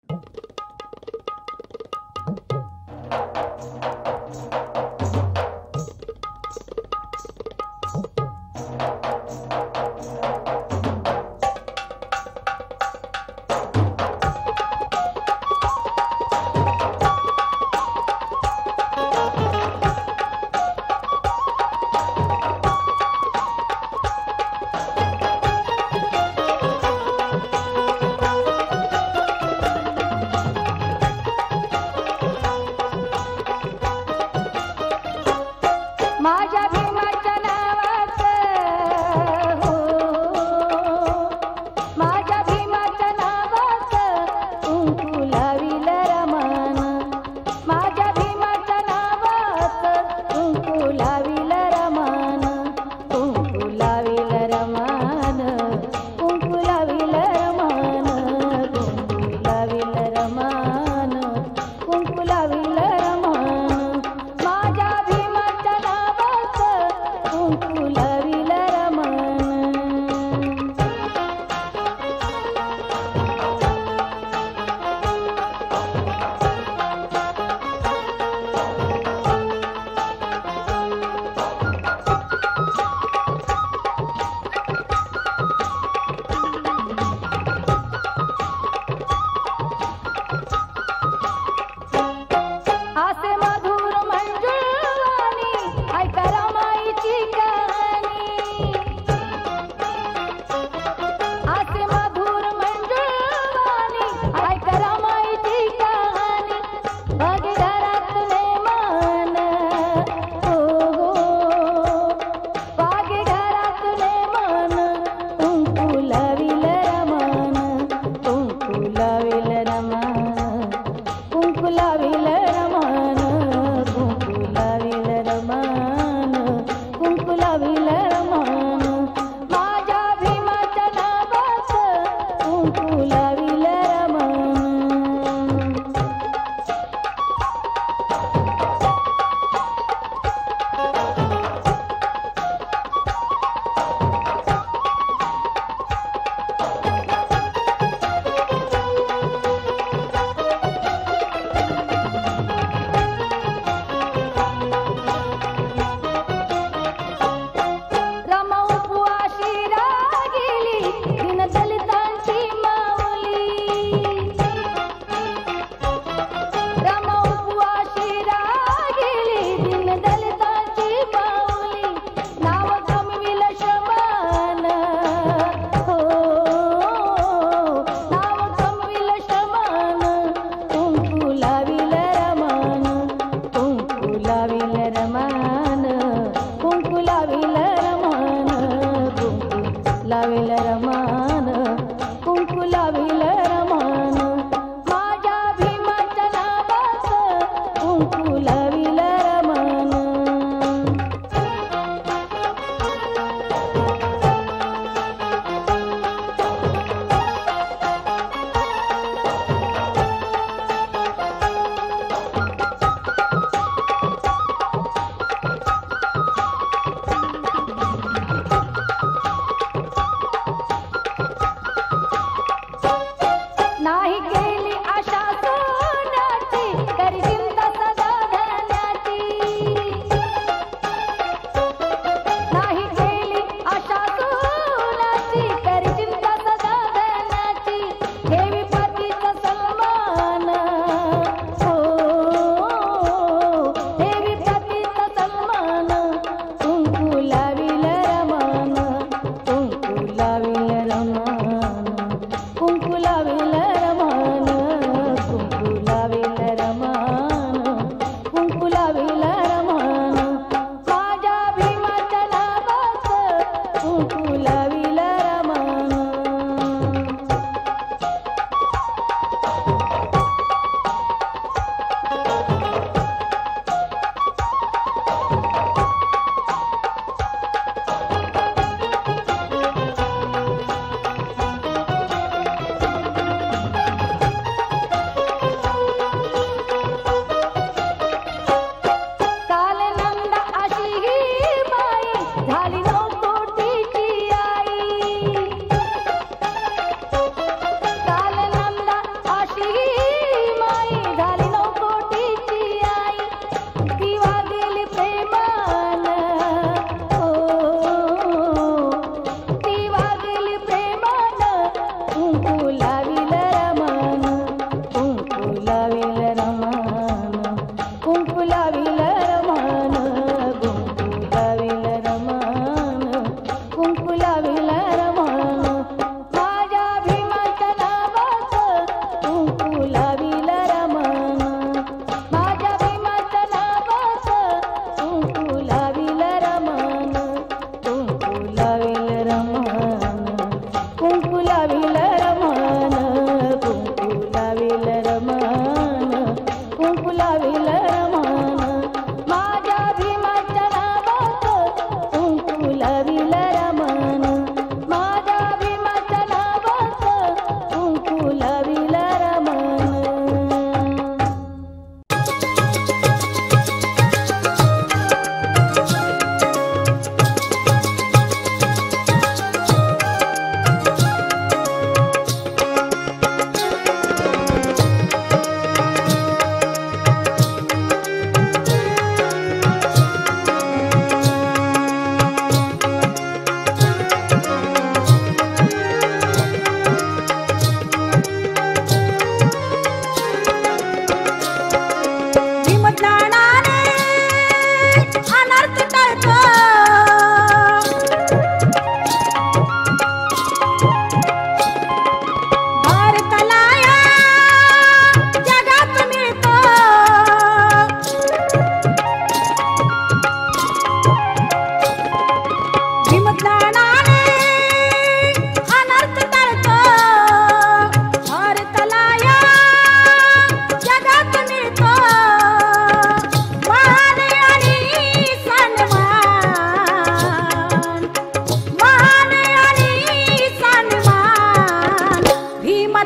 माझ्या भीमाच्या नावाचं हो, माझ्या भीमाच्या नावाचं कुंकू लाविल रमान, माझ्या भीमाच्या नावाचं कुंकू लाविल रमान, कुंकू लाविल रमान, कुंकू लाविल रमान, कुंकू लाविल रमान, कुंकू लाविल रमान, माझ्या भीमाच्या कुंकू लाविल रमान. आसे मधुर मंजुळवाणी ऐका रमाईची कहाणी, आसे मधुर मंजुळवाणी ऐका रमाईची कहाणी, बघे घरातले मान हो हो, बघे घरातले मान, कुंकू लाविल रमान, कुंकू लाविल रमान, कुंकू लाविल रमान, कुंकू लाविल रमान, कुंकू लाविल रमान, माझ्या भीमाच्या नावाचं कुंकू लाविल रमान. रमा उपवाशी रागिली दीनदलितांची माऊली, रमा उपवाशी रागिली दीनदलितांची माऊली, नाव कमविल शमान हो, नाव कमविल शमान, कुंकू लाविल रमान, कुंकू लाविल रमान, कुंकू लाविल रमान, कुंकू लाविल रमान, कुंकू लाविल रमान, माझ्या भीमाच्या नावाचं कुंकू लाविल रमान.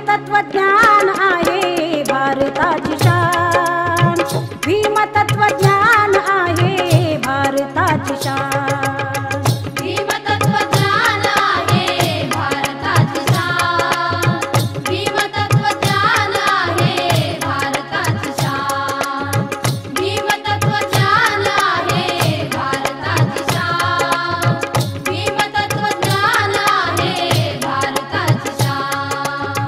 भीमतत्वज्ञान आहे भारताची शान, भीमतत्वज्ञान आहे भारताची शान। भीमतत्वज्ञान आहे भारताची शान, भीमतत्वज्ञान आहे भारताची शान, भीमतत्वज्ञान आहे भारताची शान, भीमतत्वज्ञान आहे भारताची शान।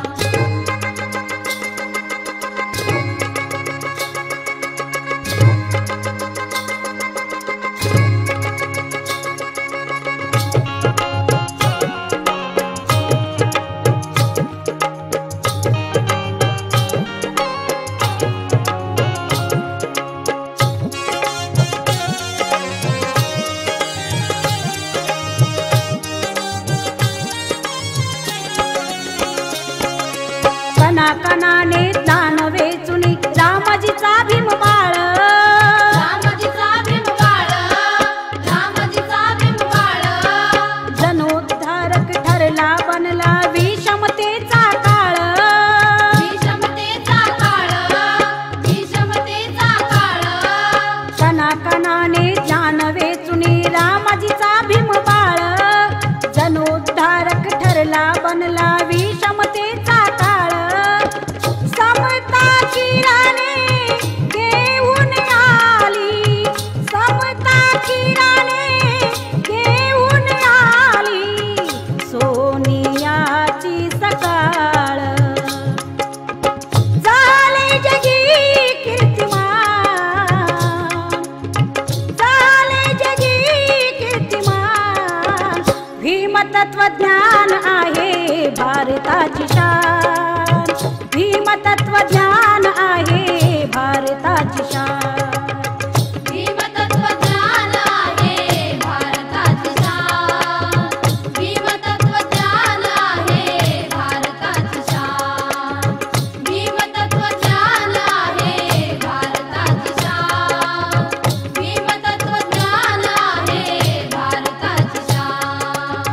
कणाकणाने ज्ञान वेचुनी रामाजीचा भीम बाळ, रामाजीचा भीम बाळ, रामाजीचा भीम बाळ, जनोद्धारक ठरला बनला विषमतेचा काळ, विषमतेचा काळ, विषमतेचा काळ, कणाकणाने ज्ञान वेचुनी रामाजीचा भीम बाळ, जनोद्धारक ठरला बनला विषमतेचा काळ। समता किराने घेऊन आली, समता किराने घेऊन आली, सोनियाची सकाळ, झाले जगी कीर्तिमान, झाले जगी कीर्तिमान। भीमतत्वज्ञान आहे भारताची शान, भीमतत्वज्ञान आहे भारताची शान। भीमतत्वज्ञान आहे भारताची शान, भीमतत्वज्ञान आहे भारताची शान, भीमतत्वज्ञान आहे भारताची शान, भीमतत्वज्ञान आहे भारताची शान।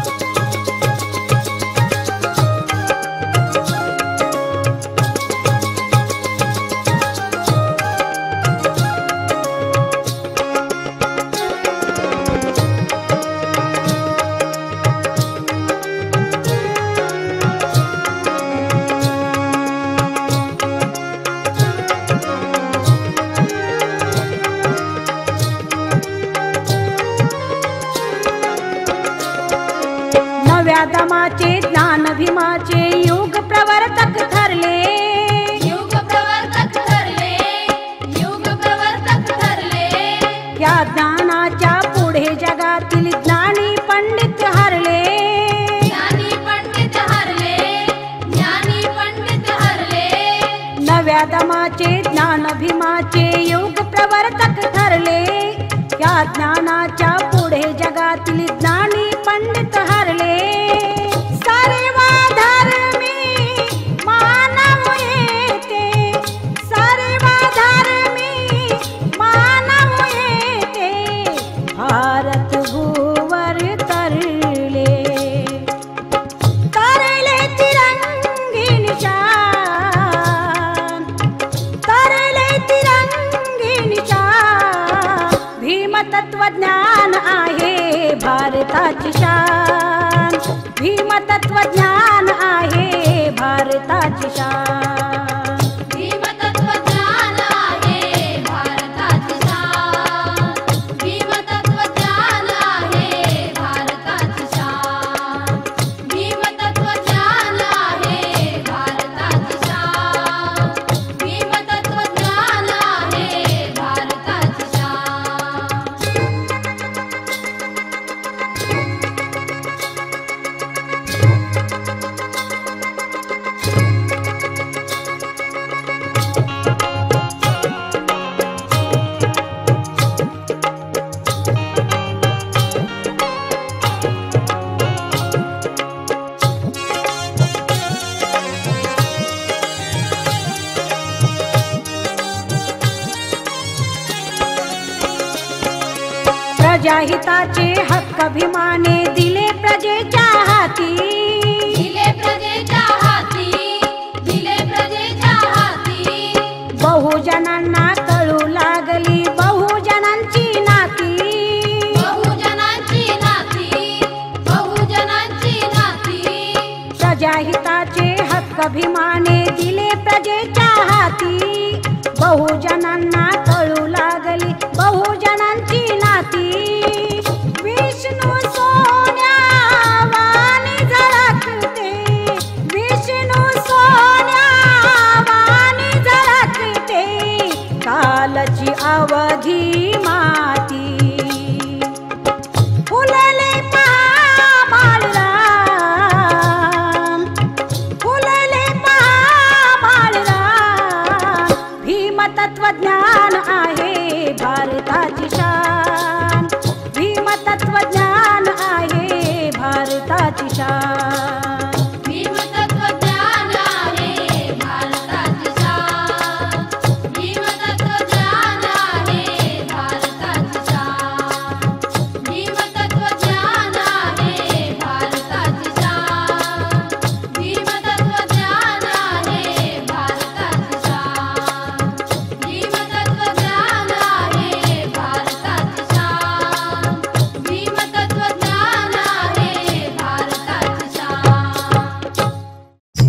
नव्या दमाचे ज्ञान भीमाचे युग प्रवर्तक ठरले, युग प्रवर्तक ठरले, युग प्रवर्तक ठरले, या ज्ञानाच्या पुढे जगातील ज्ञानी पंडित हरले, ज्ञानी पंडित हरले, ज्ञानी पंडित हरले, नव्या दमाचे ज्ञान भीमाचे युग प्रवर्तक ठरले, या ज्ञानाच्या पुढे जगातील ज्ञानी पंडित हरले। सर्वधर्मी मानव येते, सर्वधर्मी मानव येते, भारत भूवर तरले, तरले तिरंगी निशान, तरले तिरंगी निशान। भीमतत्वज्ञान आहे भारताची शान, भीमतत्वज्ञान आहे भारताची शान। भीमतत्वज्ञान आहे भारताची शान, भीमतत्वज्ञान आहे भारताची शान, भीमतत्वज्ञान आहे भारताची शान, भीमतत्वज्ञान आहे भारताची शान। प्रजाहिताचे हक्क भीमाने दिले प्रजेच्या हाती, दिले प्रजेच्या हाती, प्रजेच्या हाती बहुजनांना कळू लागली बहुजनांची नाती विष्णू सोन्यावानी झळकते विष्णू सोन्यावानी झळकते कालची अवघी माती फुलले पहा बाळराम फुलले पहा बाळराम भीम तत्वज्ञान आहे भारताची शान भीम तत्वज्ञान आहे भारताची शान भीम तत्वज्ञान आहे भारताची शान भीम तत्वज्ञान आहे भारताची शान भीम तत्वज्ञान आहे भारताची शान भीम तत्वज्ञान आहे भारताची शान भीम तत्वज्ञान आहे भारताची शान भीम तत्वज्ञान आहे भारताची शान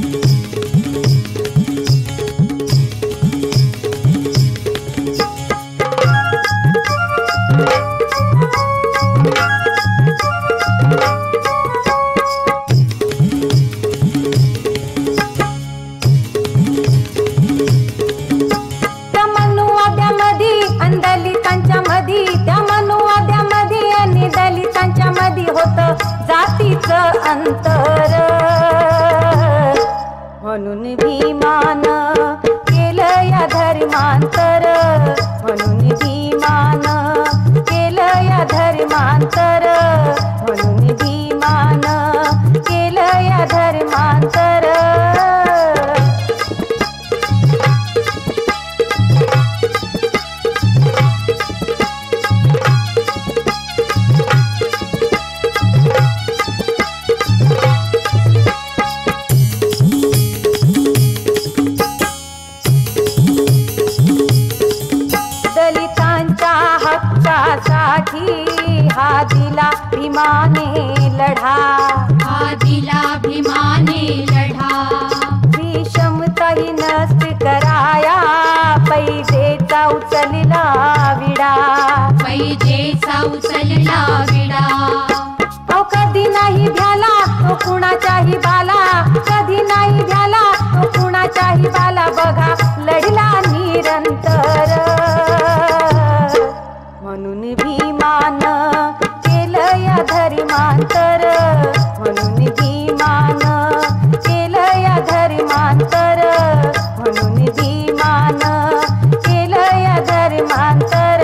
त्या मनुवाद्यामध्ये आणि दलितांच्या मधी त्या मनुवाद्यामध्ये आणि दलितांच्या मधी होत जातीचं अंतर म्हणून भीमान केलं या धर्मांतर म्हणून भीमान केलं या धर्मांतर म्हणून भीमान केलं या धर्मांतर दलितांच्या हक्कासाठी हा दिला भीमाने लढा हा दिला भीमाने लढा विषमताही नष्ट कराया पैजेचा उचलला विडा पैजेचा उचलला विडा अहो कधी नाही भ्याला तो कुणाच्याही बाला कधी नाही भ्याला तो कुणाच्याही बाला बघा लढला निरंतर म्हणून भीमान केलं या धर्मांतर म्हणून भीमान केलं या धर्मांतर म्हणून भीमान केलं या धर्मांतर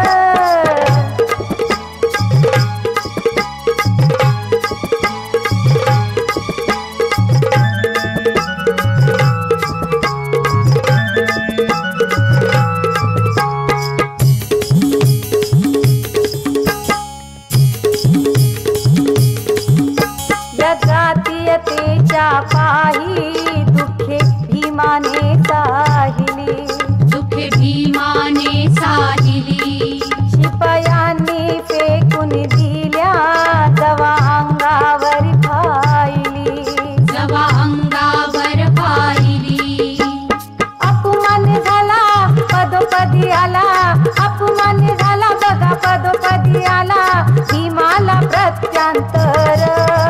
या जातीयतेच्या पायी दुःखे भीमाने साहिली दुःखे भीमाने साहिली शिपायांनी फेकून दिल्या जवा अंगावर फायली जवा अंगावर पाहिली अपमान झाला पदोपदी आला अपमान झाला बघा पदोपदी आला भीमाला प्रत्यांतर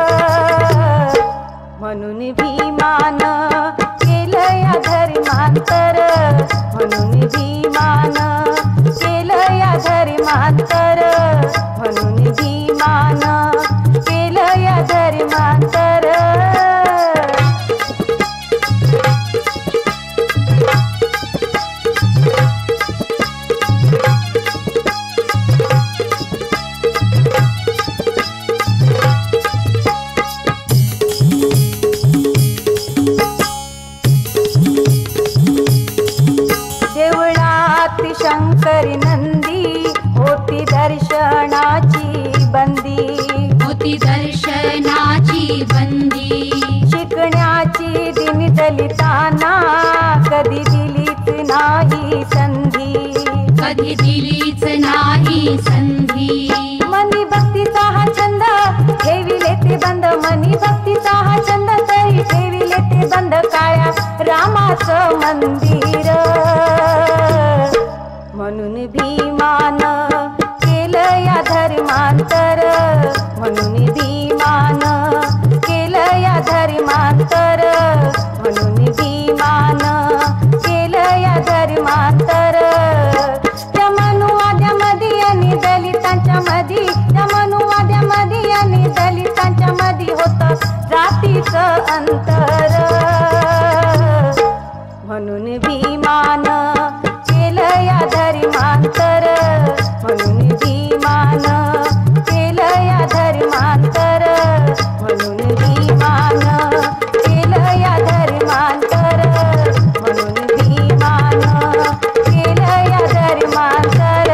म्हणून भीमान केलं या धर्मांतर म्हणून भीमान केलं या धर्मांतर म्हणून भीमान केलं या धर्मांतर देवळात शंकरी नंदी होती दर्शनाची बंदी होती दर्शनाची बंदी शिकण्याची दिन दलितांना कधी दिलीच नाही संधी कधी दिलीच नाही संधी मनी भक्तीचा हा छंद ठेविले ते बंद मनी भक्तीचा हा छंद तरी ठेविले ते बंद काळ्या रामाचं मंदिर. म्हणून भीमान केलं या धर्मांतर, म्हणून भीमान केलं या धर्मांतर, म्हणून भीमान केलं या धर्मांतर. त्या मनुवाद्यामध्ये आणि दलितांच्या मधी, त्या मनुवाद्यामध्ये आणि दलितांच्या मधी होत जातीचं अंतर. म्हणून भीमान केलं या धर्मांतर, म्हणून भीमान केलं या धर्मांतर, म्हणून भीमान केलं या धर्मांतर, म्हणून भीमान केलं या धर्मांतर.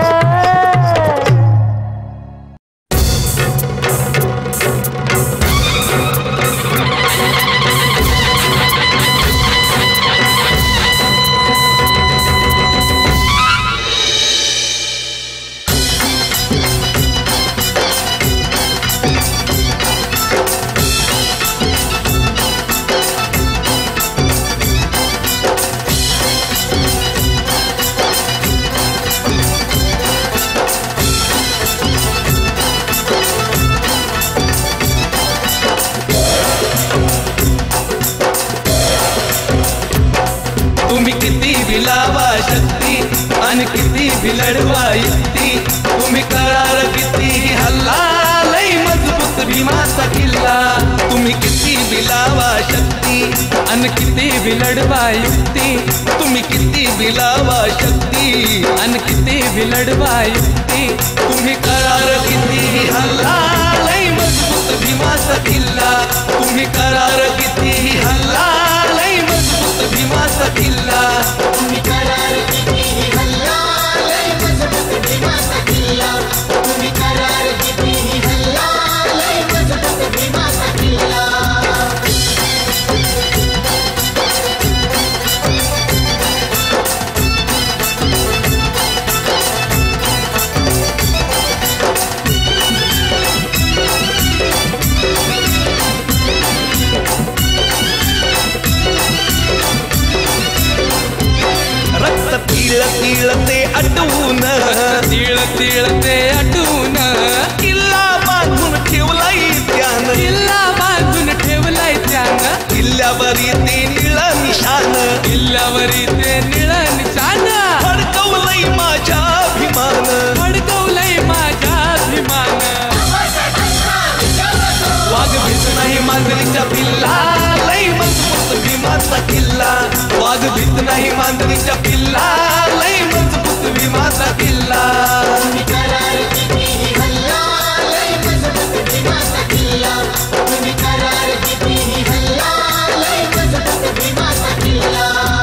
तुम्ही किती भिलावा शक्ती आणि किती भिलडवा युक्ती, तुम्ही करार किती हल्ला लई मजबूत भीमाचा किल्ला. तुम्ही किती भिलावा शक्ती आणि किती भिलडवा युक्ती, तुम्ही किती भिलावा शक्ती आणि किती भिलडवा युक्ती, तुम्ही करार किती हल्ला लई मजबूत भीमाचा किल्ला. तुम्ही करार किती हल्ला लई मजबूत भीमाचा किल्ला. तुम्ही करार किती हल्ला लय मजबूत भीमाचा किल्ला. तुम्ही करार किती हल्ला लय मजबूत भीमाचा किल्ला. रक्त तिळ तिळ ते अटवून, तिळ तिळ ते अटून, किल्ला बांधून ठेवलाय त्यानं, किल्ला बांधून ठेवलाय त्यानं, किल्ल्यावरी ते निळ निशान, किल्ल्यावरी ते निळ निशान, फडकवलंय माझ्या अभिमान, फडकवलंय माझ्या अभिमान. वाघ भीत नाही मांजरीच्या पिल्ला लय मजबूत भीमाचा किल्ला. वाघ भीत नाही मांजरीच्या पिल्ला लय मजबूत भीमाचा किल्ला. तुम्ही करार किती हल्ला लय मजबूत भीमाचा किल्ला. तुम्ही करार किती हल्ला लय मजबूत भीमाचा किल्ला.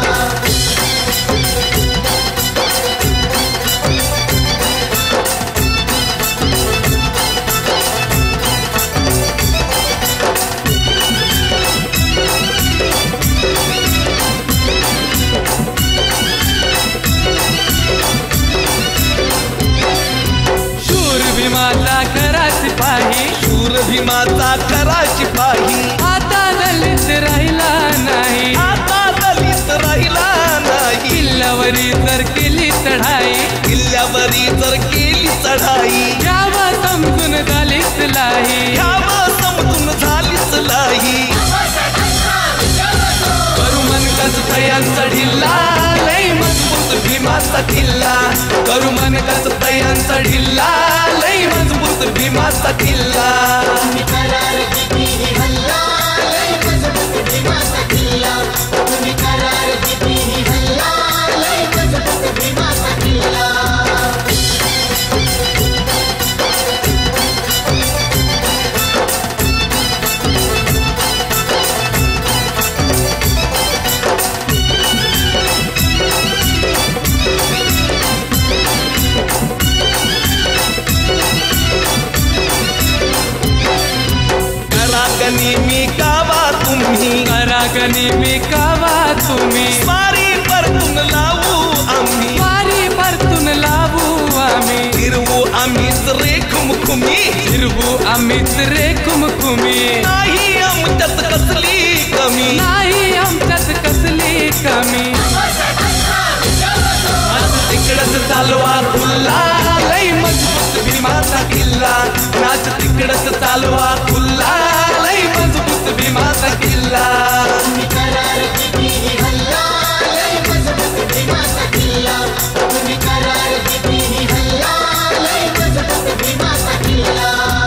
शूर भीमाचा खरा सिपाही, शूर भीमाचा करा शिपाही, आता दलित राहिला नाही, आता दलित राहिला नाही. किल्ल्यावरी जर केली चढाई, किल्ल्यावरी जर केली चढाई, यावं समजून झालीच लाही, ह्यावं समजून झालीच लाही. करू मनकस तयांचा ढिल्ला, लय मजबूत भीमाचा किल्ला. करू मनकस तयांचा ढिल्ला, लय मजबूत भीमाचा किल्ला. तुम्ही करार किती हल्ला लय मजबूत भीमाचा किल्ला. तुम्ही करार किती हल्ला लय मजबूत भीमाचा किल्ला. करागनी मी कावा तुम्ही, करागनी मी कावा तुम्ही, स्वारी परतून लावू आम्ही, वारी परतून लावू आम्ही, फिरवू आम्हीच रेखमुखुमी, फिरवू आम्हीच रेखमुखुमी. नाही आमच्यात कसली कमी, नाही आमच्यात कसली तिकडच चालवा खुल्ला लय मजबूत भीमाचा किल्ला तुम्ही करार कितीही हल्ला लय मजबूत भीमाचा किल्ला तुम्ही करार कितीही हल्ला लय मजबूत भीमाचा किल्ला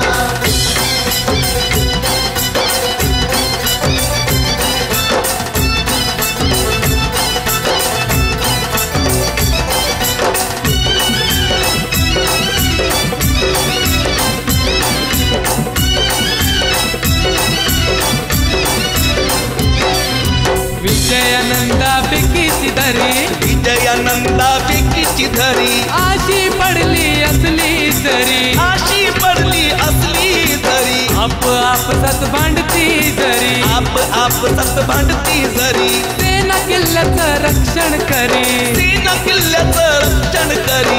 विजयानंदा पैकीची धरी विजयानंदा पैकीची धरी आशी पडली असली जरी अशी पडली असली तरी आप सत भांडती जरी आप सत भांडती जरी सेना किल्ल्याचं रक्षण करी सीना किल्ल्याचं रक्षण करी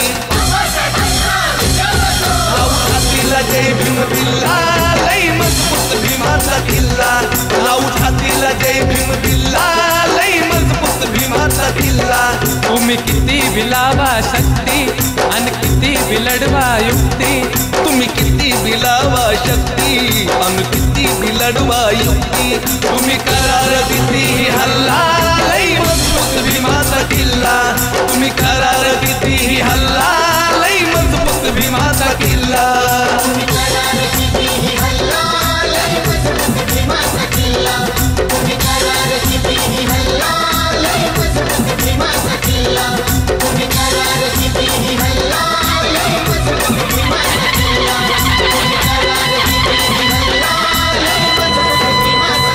हातीला जय भीम किल्ला लय मजबूत भीमाचा किल्ला लावू हातीला जय भीम किल्ला लय मजबूत भीमाचा किल्ला तुम्ही किती विलावा शक्ती आणि किती विलडवा युक्ती तुम्ही किती बिलावा शक्ती आणि किती बिलडवा युक्ती तुम्ही करार किती हल्ला लय मजबूत भीमाचा किल्ला तुम्ही करार किती हल्ला लय मजबूत भीमाचा किल्ला तुम्ही करार कितीही हल्ला लय मजबूत भीमाचा किल्ला तुम्ही करार कितीही हल्ला लय मजबूत भीमाचा किल्ला तुम्ही करार कितीही हल्ला लय मजबूत भीमाचा किल्ला तुम्ही करार कितीही हल्ला लय मजबूत भीमाचा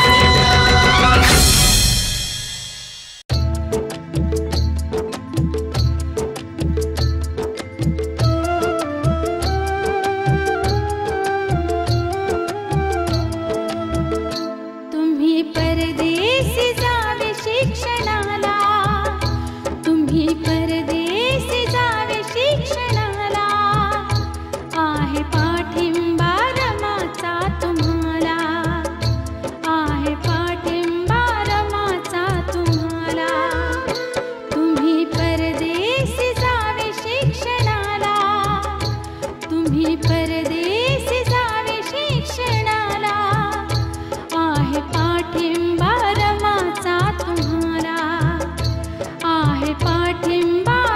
तुम्ही परदेशी जावे शिक्षणाला तुम्ही परदेशी जावे शिक्षणाला आहे पाठिंबा रमाचा तुम्हाला आहे पाठिंबा रमाचा तुम्हाला तुम्ही परदेशी जावे शिक्षणाला तुम्ही परदेशी जावे शिक्षणाला आहे पाठिंबा रमाचा तुम्हाला आहे पाठिंबा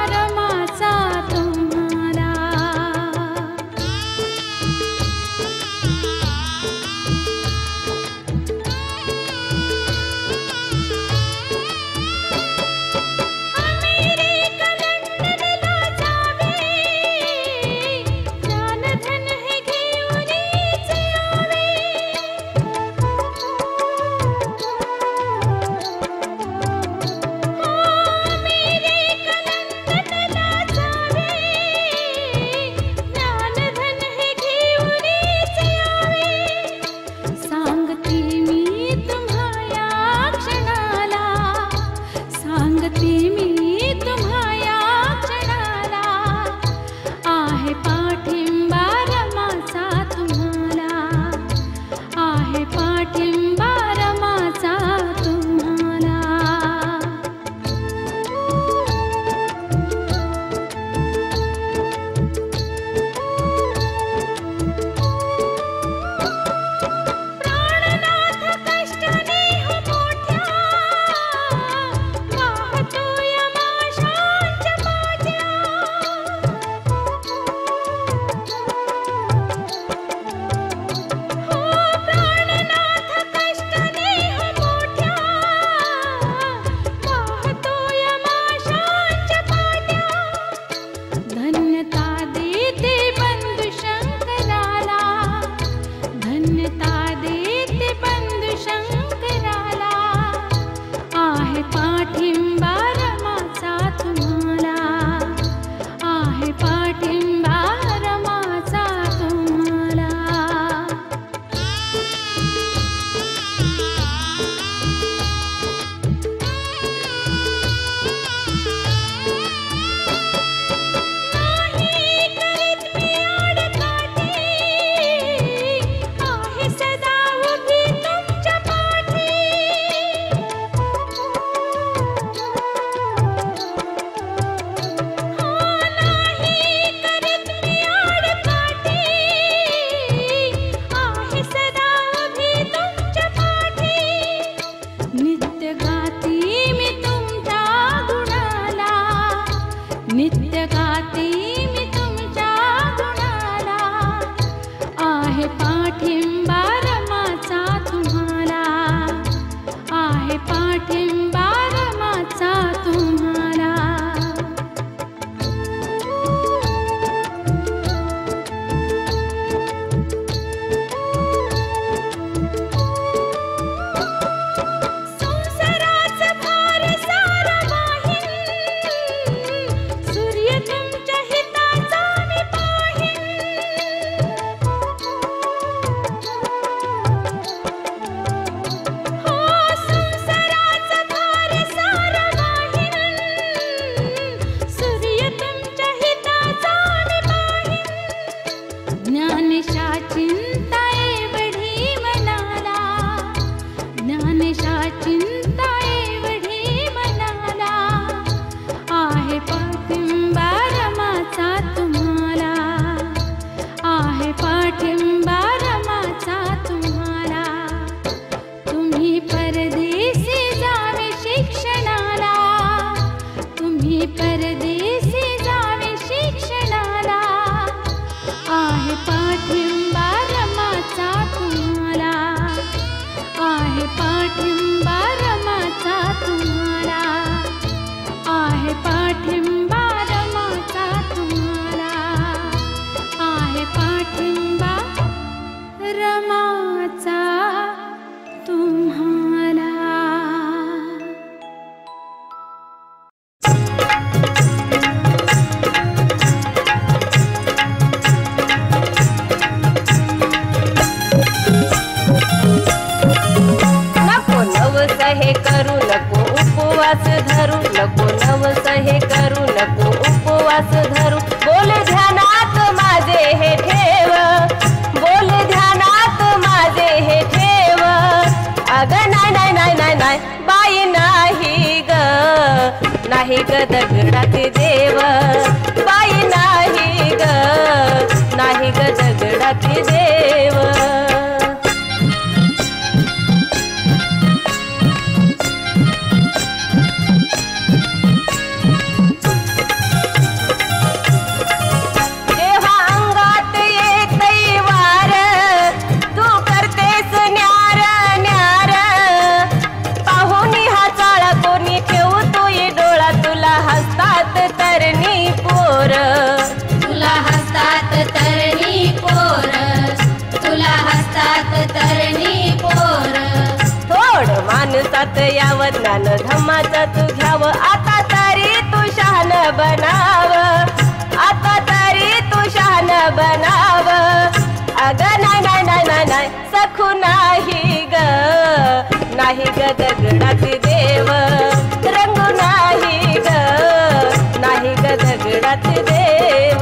धरू नको नवस हे करू नको उपवास धरू बोल ध्यानात माझे हे ठेव बोल ध्यानात माझे हे ठेव अग नाही नाही नाही नाही नाही बाई नाही ग दगडाचे देव बाई नाही ग दगडाचे देव माणसात यावं ज्ञान धम्माचं तू घ्यावं आता तरी तू शहाण बनाव आता तरी तू शहाण बनाव अग नाही नाही नाही नाही नाही सखू नाही ग दगडाचे देव रंगू नाही ग दगडाचे देव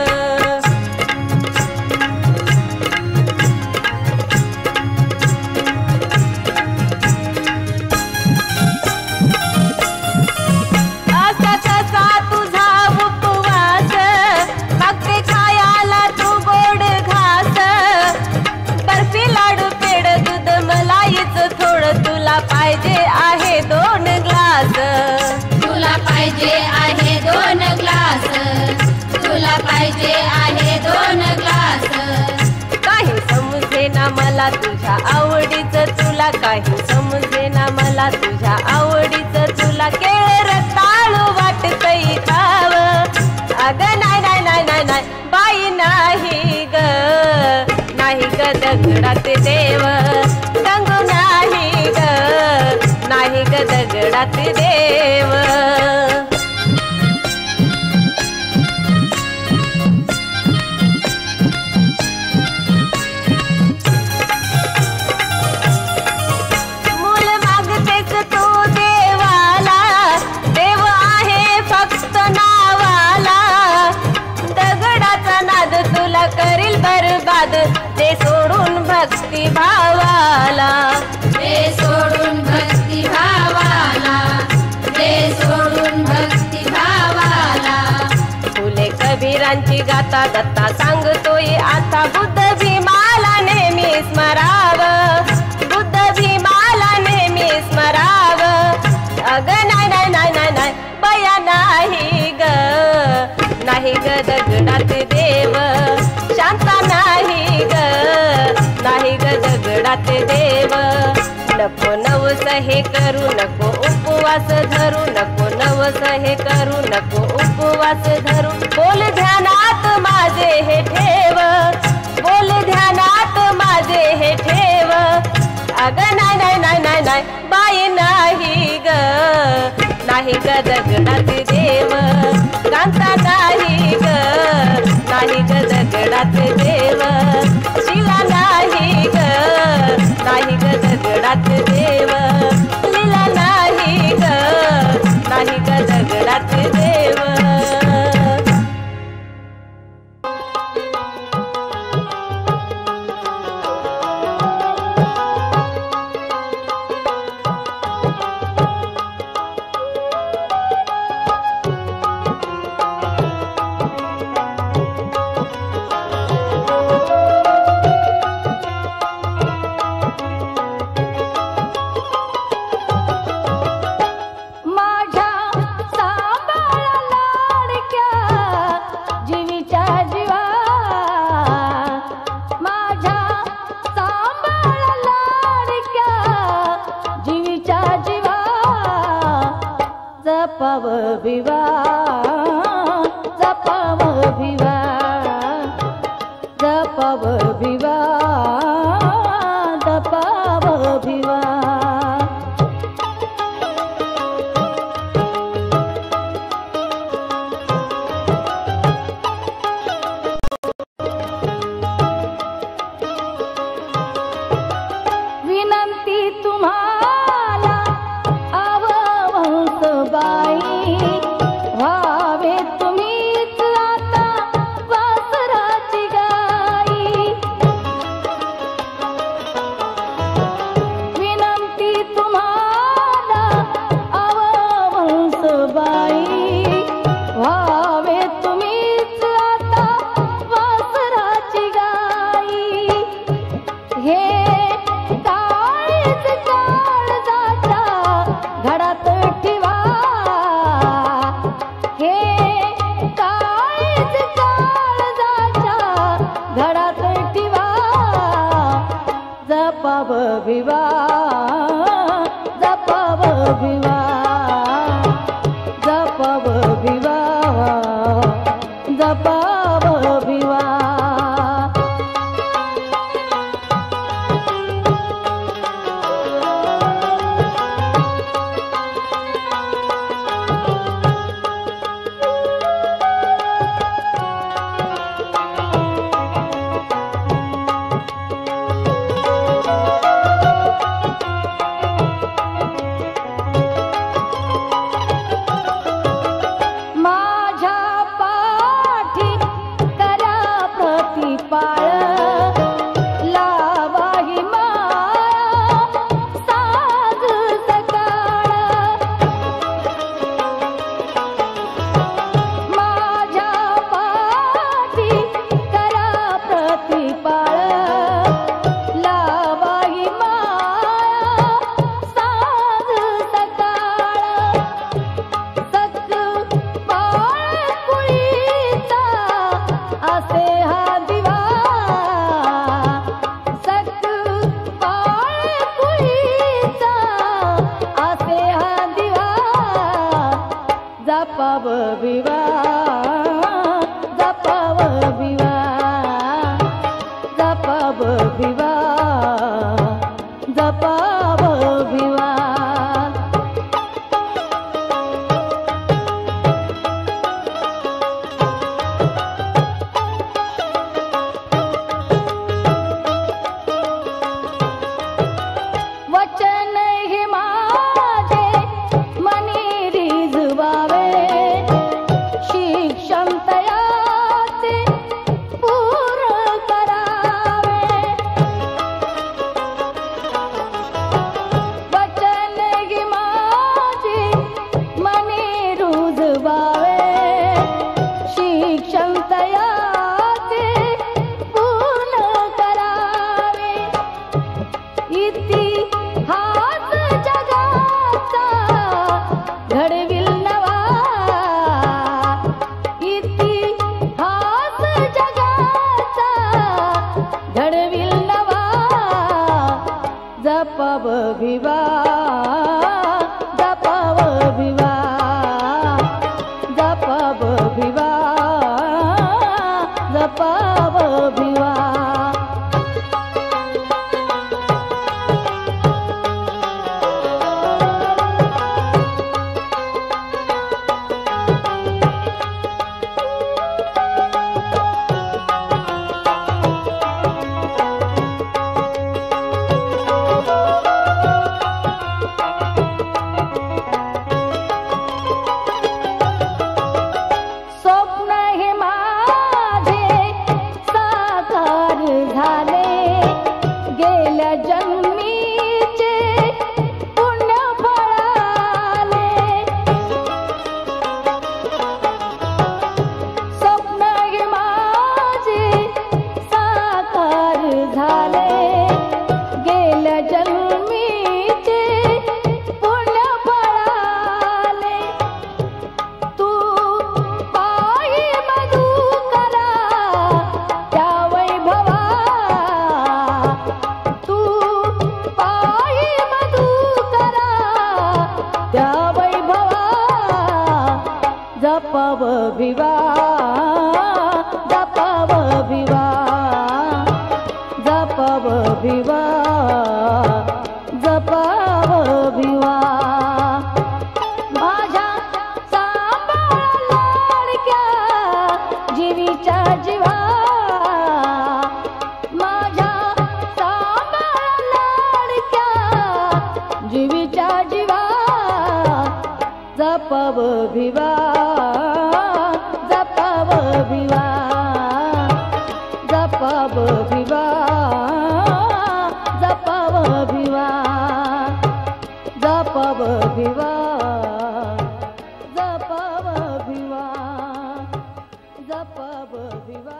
पाहिजे आहे 2 ग्लास तुला पाहिजे आहे 2 ग्लास तुला पाहिजे आहे 2 ग्लास काही समजे ना मला तुझ्या आवडीचं तुला काही समजे ना मला तुझ्या आवडीचं तुला केळ रताळू वाटतंय खाव अग नाही नाही नाही नाही नाही बाई नाही ग दगडाचे देव रंगू नाही ग दगडाचे देव मूल मागतेस तू देवाला देव आहे फक्त नावाला दगडाचा नाद तुला करील बरबाद ते सोडून भक्ती भावाला ते सोडून भक्ती भावाला ते सोडून भक्ती भावाला फुले कबीरांची गाता दत्ता सांगतोय आता बुद्ध भीमाला नेहमी स्मराव बुद्ध भीमाला नेहमी स्मराव अग नाही नाही नाही नाही नाही बया नाही ग दगडाचे देव शांता नाही ग दगडाचे देव नको नवस हे करू नको उपवास धरू नको नवस हे करू नको उपवास धरू बोल ध्यानात माझे हे ठेव बोल ध्यानात माझे हे ठेव अग नाही नाही नाही नाही नाही बाई नाही ग दगडाचे देव कांता नाही ग दगडाचे देव शिला नाही ग दगडाचे देव लीला नाही ग दगडाचे देव जपाव भिवा जपाव भिवा जपाव भिवा जपाव भिवा विनंती तुम्हाला अववंस बाई व्हावे तुम्हीच आता वासराची गाई विनंती तुम्हाला अवंस बाई व्हावे तुम्हीच आता वासराची गाई हे काळीच काळजाच्या घडात ठेवा हे काळीच काळजाच्या घडात ठेवा जपाव भिवा जपाव भिवा जपाव भिवा जपाव भिवा माझ्या पाठी करा प्रतिपाळ लावाही माया साज सकाळ माझ्या पाठी करा प्रतिपाळ लावाही माया साज सकाळ सक बाळकुळीचा असे हा दिवा सक बाळकुळीचा असे हा दिवा जपाव विवा जपाव विवा जपाव विवा जपाव विवा वचन हे माझे मनी रिझवावे शिक्षण तयाचे पूर्ण करावे वचन हे माझे मनी रुजवावे शिक्षण तयाचे पूर्ण करावे इतिहास जगाचा घडविल नवा इतिहास जगाचा घडविल नवा जपाव भिवा जपाव भिवा जपाव भिवा जपाव भिवा स्वप्न हे माझे साकार झाले गेल्या जन्मीचे पुण्य फळाले स्वप्न हे माझे साकार झाले गेल्या जन्मीचे पुण्य फळाले तू पायी मधुकरा त्या वैभवा तू पायी मधुकरा त्या वैभवा जपाव भिवा जपाव भिवा जपाव भिवा जपाव भिवा माझ्या सांभाळ लाडक्या जीवीच्या जीवा माझ्या सांभाळ लाडक्या जीवीच्या जीवा जप जपाव भिवा जपाव भिवा जपाव भिवा जपाव भिवा जपाव भिवा जपाव भिवा जपाव भिवा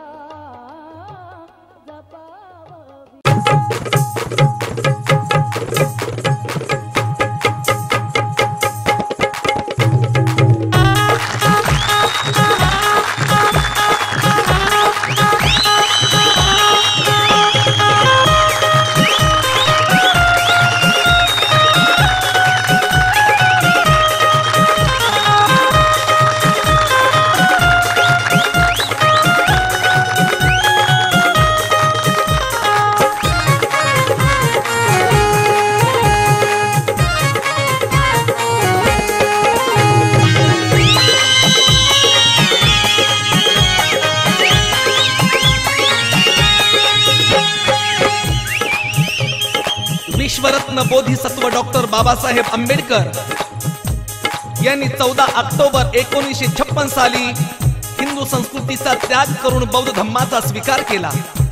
विश्वरत्न बोधिसत्व डॉक्टर बाबासाहेब आंबेडकर यांनी 14 ऑक्टोबर 1956 साली हिंदू संस्कृतीचा त्याग करून बौद्ध धम्माचा स्वीकार केला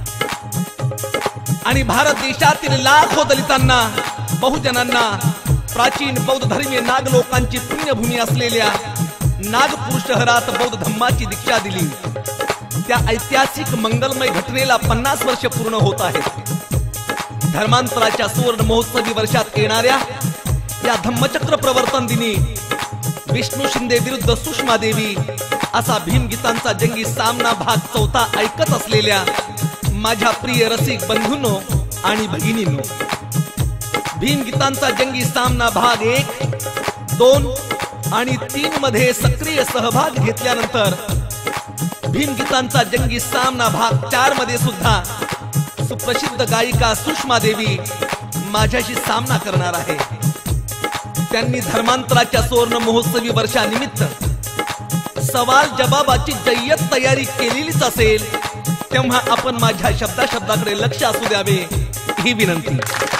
आणि भारत देशातील लाखो दलितांना बहुजनांना प्राचीन बौद्ध धर्मीय नाग लोकांची पुण्यभूमी असलेल्या नागपूर शहरात बौद्ध धम्माची दीक्षा दिली। त्या ऐतिहासिक मंगलमय घटनेला 50 वर्ष पूर्ण होत आहेत। धर्मांतराच्या सुवर्ण महोत्सवी वर्षात येणाऱ्या या धम्मचक्र प्रवर्तन दिनी विष्णू शिंदे विरुद्ध सुषमा देवी असा भीमगीतांचा जंगी सामना भाग 4 ऐकत असलेल्या माझ्या प्रिय रसिक बंधूंनो आणि भगिनींनो, भीमगीतांचा जंगी सामना भाग 1, 2 आणि 3 मध्ये सक्रिय सहभाग घेतल्यानंतर भीमगीतांचा जंगी सामना भाग 4 मध्ये सुद्धा सुप्रसिद्ध गायिका सुषमा देवी माझ्याशी सामना करणार आहे। त्यांनी धर्मांतराच्या सुवर्ण महोत्सवी वर्षानिमित्त सवाल जवाबाची जय्यत तयारी केलेलीच असेल, तेव्हा आपण माझ्या शब्दाकडे लक्ष असू द्यावे ही विनंती।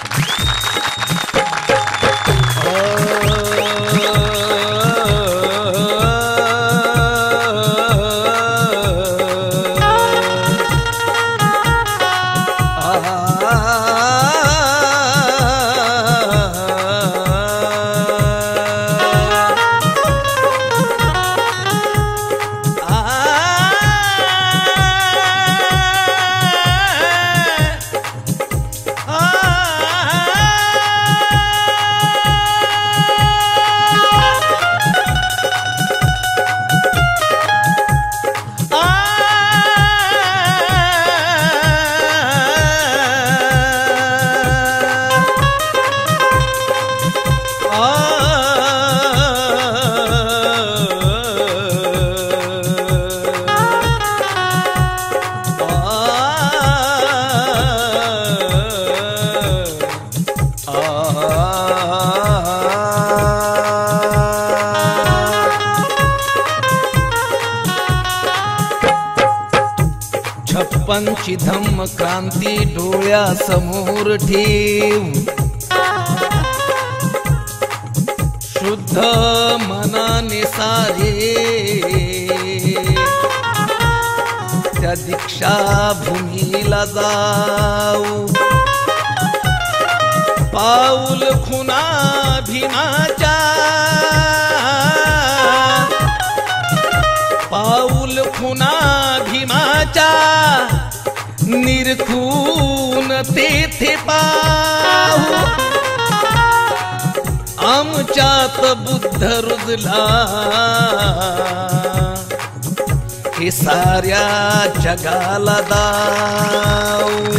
छप्पनची धम्म क्रांती डोळ्यासमोर ठेव, शुद्ध मनाने सारे त्या दीक्षा भूमीला जाऊ। पाऊल खुना भीमाच्या, पाऊल खुना भीमाच्या निरखून तेथे पाहू। आमच्यात बुद्ध रुजला हे साऱ्या जगाला दाऊ।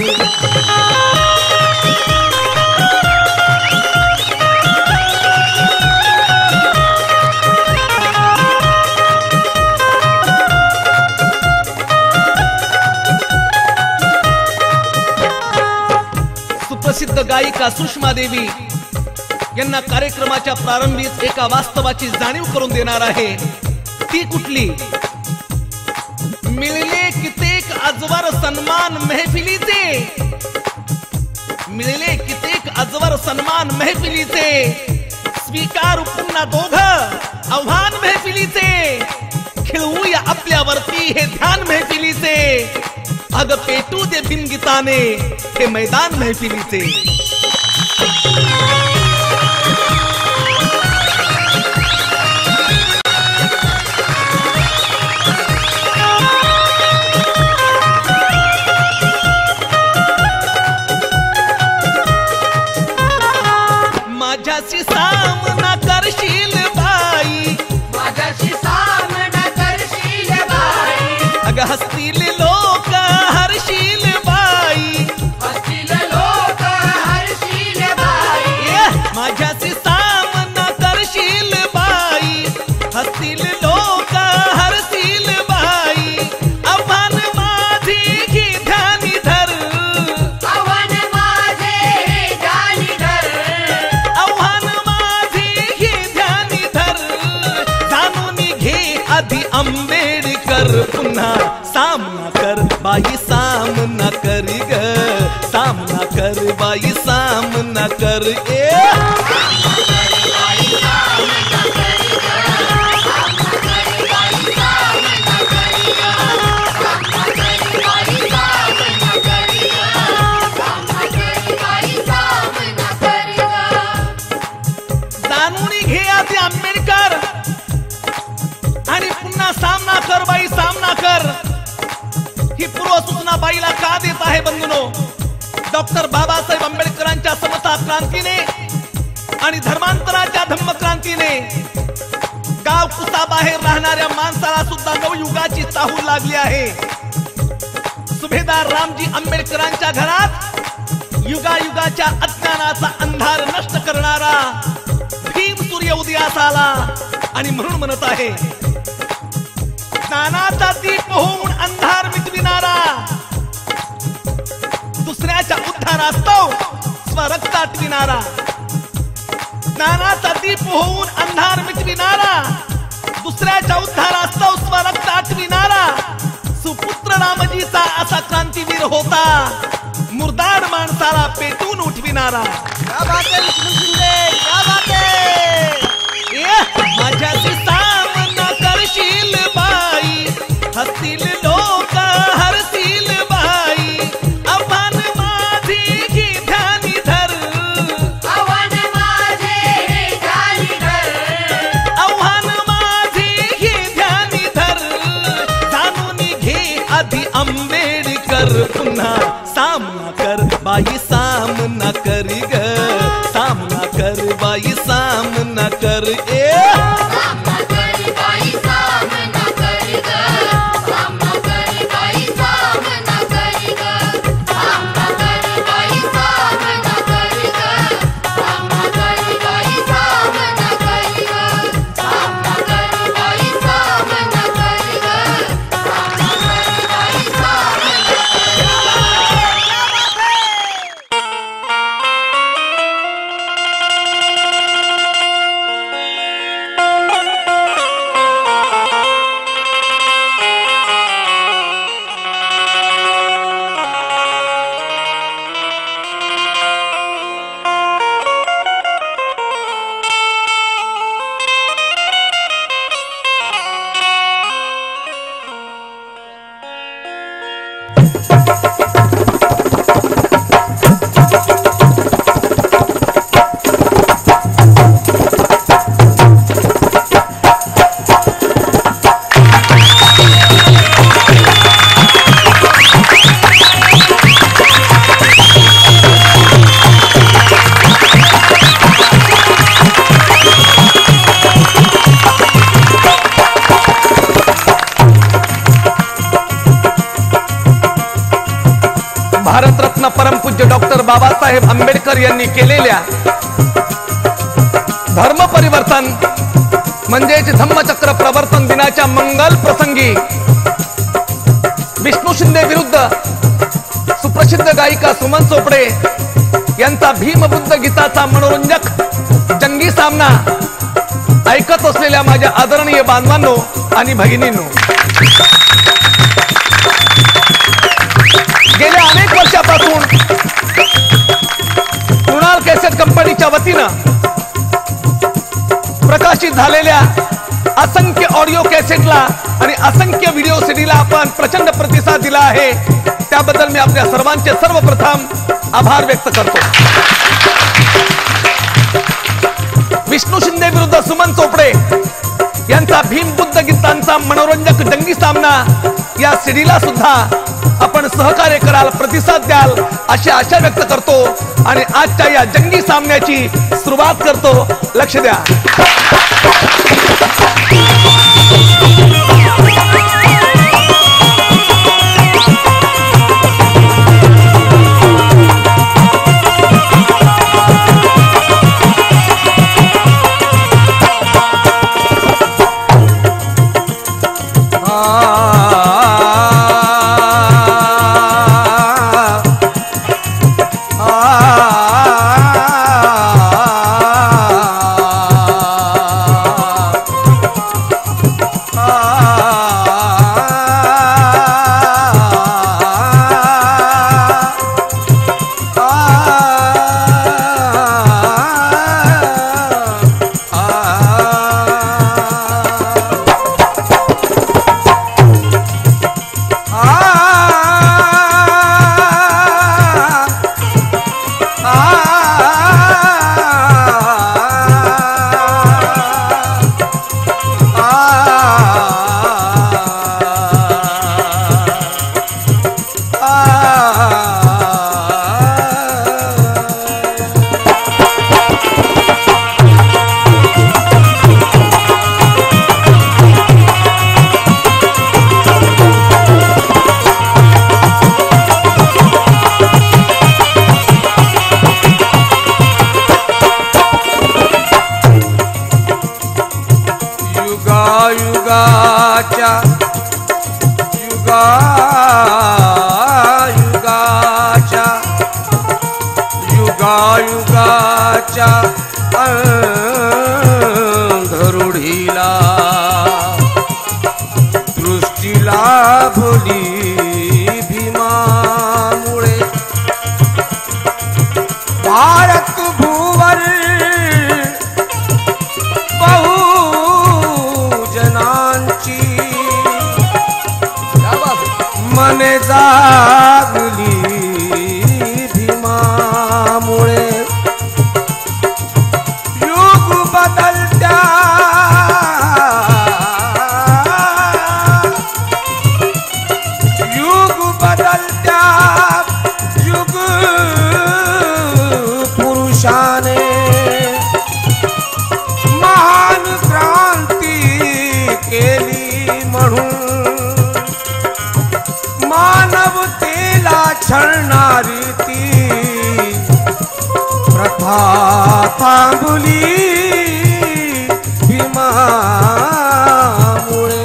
प्रसिद्ध गायिका सुषमा देवी यांना कार्यक्रमाच्या प्रारंभीच एका वास्तवाची जाणीव करून देणार आहे। ती कुठली? मिळले कित्येक आजवर सन्मान महफिलीचे, मिळले कित्येक आजवर सन्मान महफिलीचे, स्वीकारू पुन्हा दोघ आव्हान महफिलीचे, खिळवूया आपल्यावरती हे ध्यान महफिलीचे, अग पेटू दे बिनगीताने हे मैदान महफिलीचे. माझ्याशी सामना करशील बाई, माझ्याशी सामना करशील बाई, अग हसतील लोक हरशील बाई, हसतील लोक हरशील बाई, माझ्याशी सामना करशील बाई, हसतील लोक हरशील बाई, आव्हान माझी घे ध्यानी धर, आव्हान माझे ध्यानी धर, आव्हान माझी घे ध्यानी धर, जाणून घे आधी आंबेडकर, पुन्हा सामना कर बाई सामना कर ग, सामना कर बाई सामना कर. जाणून घे आधी आंबेडकर आणि पुन्हा सामना कर बाई सामना कर. ही पूर्व सूचना बाईला का देत आहे बंधूनो? डॉक्टर बाबासाहेब आंबेडकरांच्या समता क्रांतीने आणि धर्मांतराच्या धम्मक्रांतीने गाव कुसाबाहेर राहणाऱ्या माणसाला सुद्धा नवयुगाची चाहूल लागली आहे. सुभेदार रामजी आंबेडकरांच्या घरात युगायुगाच्या अज्ञानाचा अंधार नष्ट करणारा भीम सूर्य उदयास आला आणि म्हणून म्हणत आहे, ज्ञानाचा दीप होऊन अंधार मिटविणारा, दुसऱ्याच्या उद्धारास्तव स्वरक्त आटविणारा, ज्ञानाचा दीप होऊन अंधार मिटविणारा, दुसऱ्याच्या उद्धारास्तव स्वरक्त आटविणारा, सुपुत्र रामजीचा असा क्रांतीवीर होता, मुर्दाड माणसाला पेटून उठविणारा. माझ्याशी सामना करशील बाई, हसतील लोक हरतील बाई, आव्हान माझी घे ध्यानी धर, आव्हान माझे ध्यानी धर, आव्हान माझी घे ध्यानी धर, जाणून घे आधी आंबेडकर, पुन्हा सामना कर बाई सामना कर ग, सामना कर बाई सामना कर. सामना कर बाई सामना कर ग, सामना कर बाई सामना कर ग, सामना कर बाई सामना कर ग, सामना कर बाई सामना कर ग, सामना कर बाई सामना कर ग, सामना कर बाई सामना भारतरत्न परमपूज्य डॉक्टर बाबासाहेब आंबेडकर यांनी केलेल्या धर्म परिवर्तन म्हणजेच धम्मचक्र प्रवर्तन दिनाच्या मंगल प्रसंगी विष्णू शिंदे विरुद्ध सुप्रसिद्ध गायिका सुमन चोपडे यांचा भीमबुद्ध गीताचा मनोरंजक जंगी सामना ऐकत असलेल्या माझ्या आदरणीय बांधवांनो आणि भगिनींनो, गेल्या अनेक वर्षापासून कृणाल कॅसेट कंपनीच्या वतीनं प्रकाशित झालेल्या असंख्य ऑडिओ कॅसेटला आणि असंख्य व्हिडिओ सीडीला आपण प्रचंड प्रतिसाद दिला आहे, त्याबद्दल मी आपल्या सर्वांचे सर्वप्रथम आभार व्यक्त करतो. विष्णू शिंदे विरुद्ध सुमन चोपडे यांचा भीम बुद्ध गीतांचा मनोरंजक जंगी सामना या सीडीला सुद्धा आपण सहकार्य कराल, प्रतिसाद द्याल अशी आशा व्यक्त करतो आणि आजच्या या जंगी सामन्याची सुरुवात करतो. लक्ष द्या. युगाच्या अंधरुढीला दृष्टीला भोली भीमामुळे भारत भूवर बहुजनांची मने जागली भीमामुळे. युग बदलत्या युग पुरुषाने महान क्रांती केली म्हणून मानवतेला छळणारी ती प्रथा थांबली भीमामुळे.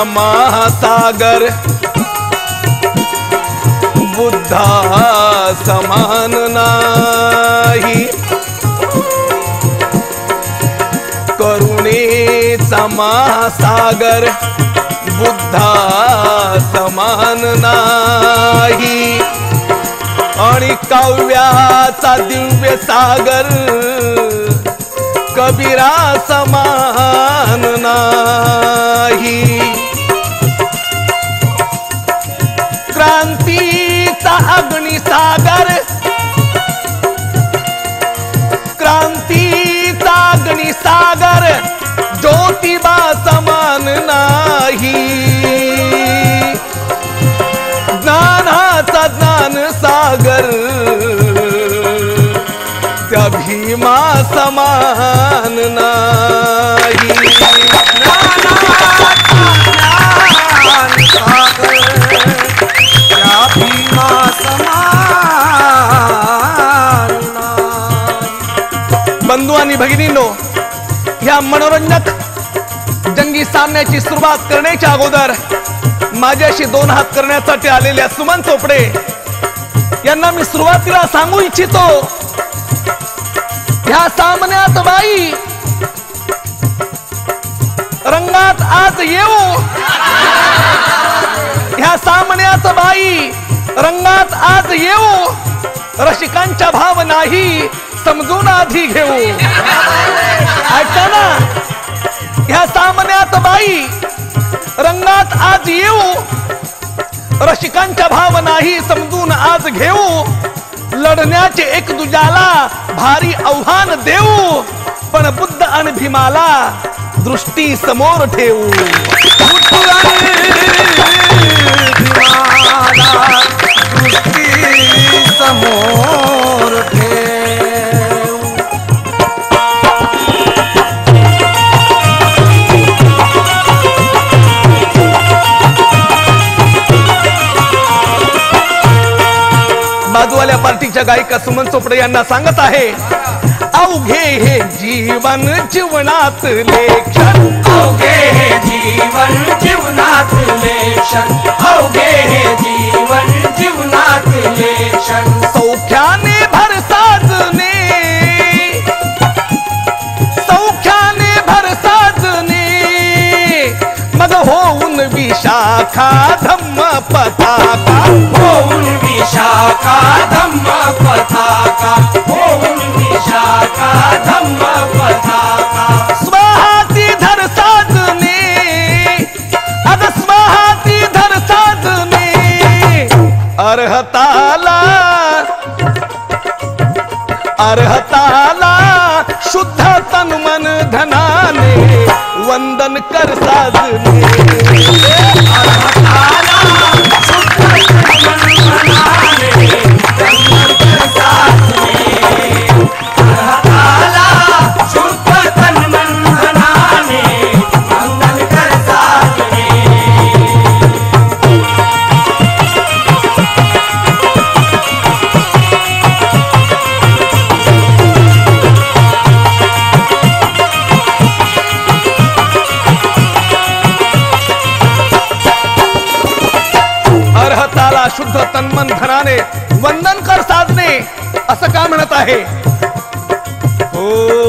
महासागर बुद्धा समान नाही, करुणेचा महासागर बुद्धा समान नाही, आणि काव्याचा दिव्य सागर कबीरा समान नाही. क्रांतीचा अग्निसागर, क्रांतीचा अग्निसागर ज्योतिबा समान नाही, ज्ञानाचा ज्ञान सागर त्या भीमा समान नाही. त्या भीमा समान. बंधू आणि भगिनींनो, ह्या मनोरंजक जंगी सामन्याची सुरुवात करण्याच्या अगोदर माझ्याशी दोन हात करण्यासाठी आलेल्या सुमन चोपडे यांना मी सुरुवातीला सांगू इच्छितो, ह्या सामन्यात बाई रंगात आज येऊ, ह्या सामन्यात बाई रंगात आज येऊ, रसिकांच्या भाव नाही समजून आधी घेऊ. ऐका ना, ह्या सामन्यात बाई रंगात आज येऊ, रसिकांच्या भाव नाही समजून आज घेऊ, लढण्याचे एक दुजाला भारी आव्हान देऊ, पण बुद्ध आणि भीमाला दृष्टी समोर ठेवू. दृष्टी समोर ठेव. बाजूवाल्या पार्टीच्या गायिका सुमन चोपडे यांना सांगत आहे, अवघे हे जीवन जीवनातले क्षण, अवघे हे जीवन जीवनातले क्षण, अवघे हे जीवन जीवनातले क्षण. सौख्याने भर साजने, सौख्याने भर साजने, मग होऊन विशाखा धम्म पताका, होऊन विशाखा धम्म पताका, होऊन विशाखा धम्म पताका. स्वाहाती धर साजने, अग स्वाहाती धर साजने, अर्हताला अर्हताला शुद्ध तन मन धनाने वंदन कर साजने. अर्हताला शुद्ध तन मन धनाने वंदन कर साजने. अर्हताला शुद्ध तन मन धनाने वंदन कर साजने. अर्हताला शुद्ध तन्मन धनाने वंदन कर साधने, असं का म्हणत आहे? ओ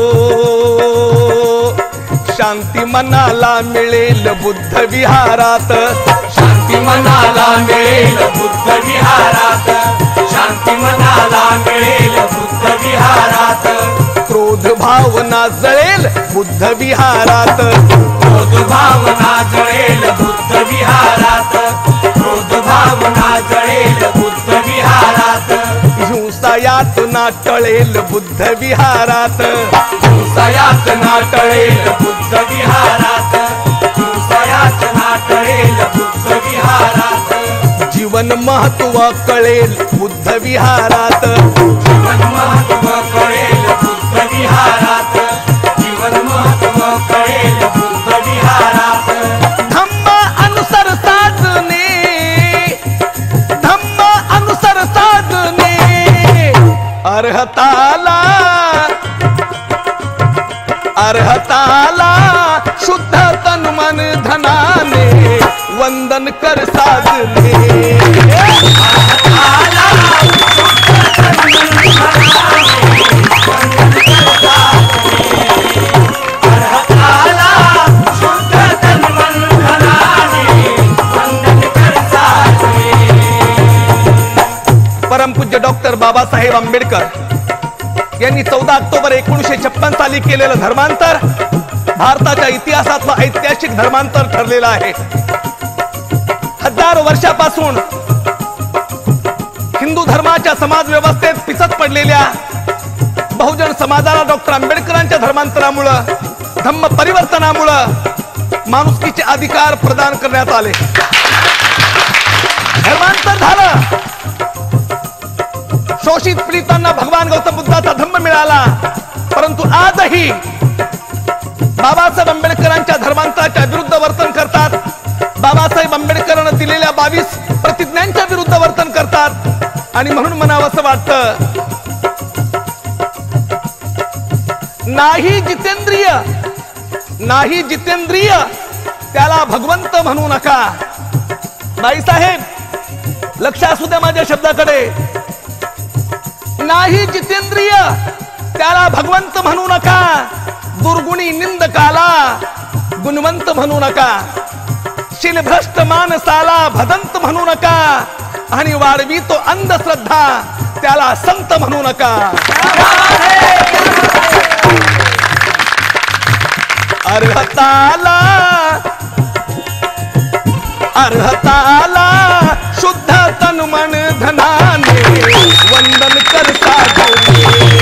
शांती मनाला मिळेल बुद्ध विहारात, शांती मनाला मिळेल बुद्ध विहारात, शांती मनाला मिळेल बुद्ध विहारात. क्रोध भावना जळेल बुद्ध विहारात, क्रोध भावना जळेल बुद्ध विहारात, क्रोध भावना जळेल बुद्ध विहारात. हिंसा यातना टळेल बुद्ध विहारात, हिंसा यातना टळेल बुद्ध विहारात, हिंसा यातना टळेल बुद्ध विहारात. जीवन महत्व कळेल बुद्ध विहारात, जीवन महत्व कळेल बुद्ध विहारात, जीवन महत्व कळेल बुद्ध विहारात. धम्म अनुसर साधने, धम्म अनुसर साधने, अर्हताला अर्हताला शुद्ध तन मन धनाने वंदन कर साधने। परमपूज्य डॉक्टर बाबासाहेब आंबेडकर यांनी 14 ऑक्टोबर 1956 साली केलेलं धर्मांतर भारताच्या इतिहासातलं ऐतिहासिक धर्मांतर ठरलेलं आहे। हजारो वर्षापासून हिंदू धर्माच्या समाज व्यवस्थेत पिचत पडलेल्या बहुजन समाजाला डॉक्टर आंबेडकरांच्या धर्मांतरामुळं धम्म परिवर्तनामुळं माणुसकीचे अधिकार प्रदान करण्यात आले। धर्मांतर झालं, शोषित पीडितांना भगवान गौतम बुद्धाचा धम्म मिळाला, परंतु आजही बाबासाहेब आंबेडकरांच्या धर्मांतराच्या विरुद्ध वर्तन करतात, बाबासाहेब आंबेडकरांनी दिलेल्या 22 प्रतिज्ञांच्या विरुद्ध वर्तन करतात। आणि म्हणून म्हणावं असं वाटतं, नाही जितेंद्रिय त्याला भगवंत म्हणू नका। बाईसाहेब लक्ष असू द्या माझ्या शब्दाकडे, नाही जितेंद्रिय त्याला भगवंत म्हणू नका, दुर्गुणी निंदकाला गुणवंत म्हणू नका, शीलभ्रष्ट माणसाला भदंत म्हणू नका, आणि वाढवी तो अंधश्रद्धा त्याला संत म्हणू नका। अर्हताला शुद्ध तन मन धनाने वंदन कर साधने।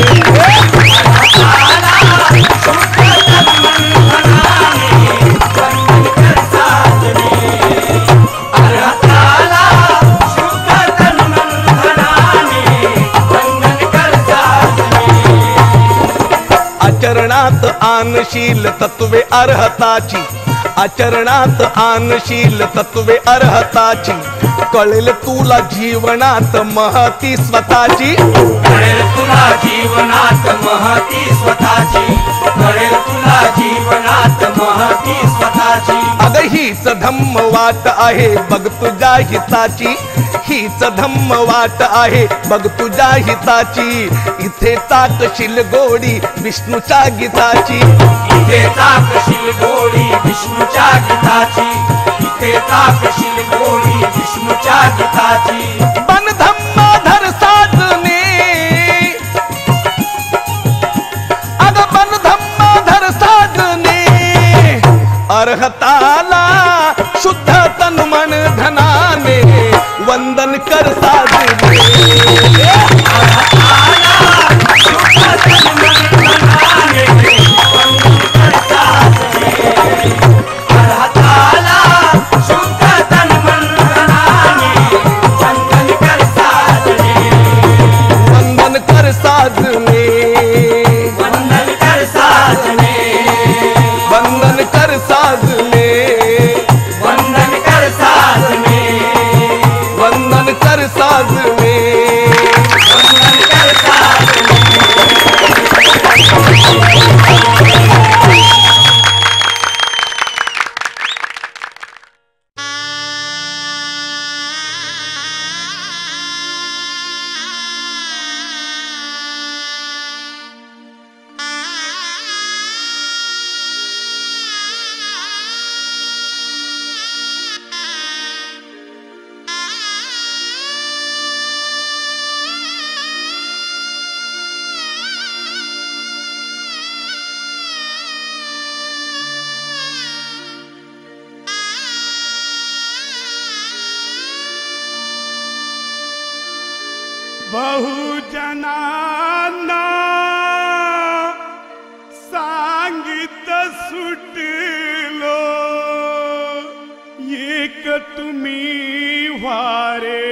आचरणात आणशील तत्वे अर्हताची, आचरणात आणशील तत्वे अर्हताची, कळेल तुला जीवनात महती स्वतःची, कळेल तुला जीवनात महती स्वतःची, कळेल तुला जीवनात महती स्वतःची। अग हीच धम्म वाट आहे बघ तुझ्या हिताची, हीच धम्म वाट आहे बघ तुझ्या हिताची, इथे टाकशील गोडी विष्णूच्या गीताची, इथे टाकशील गोडी विष्णूच्या गीताची, इथे टाकशील गोडी विष्णूच्या गीताची। बन धम्माधर साधने, अग बन धम्माधर साधने, अर्हताला शुद्ध तन मन धनाने वंदन कर साधने। बहुजनांना सांगित सुटलो, एक तुम्ही वारे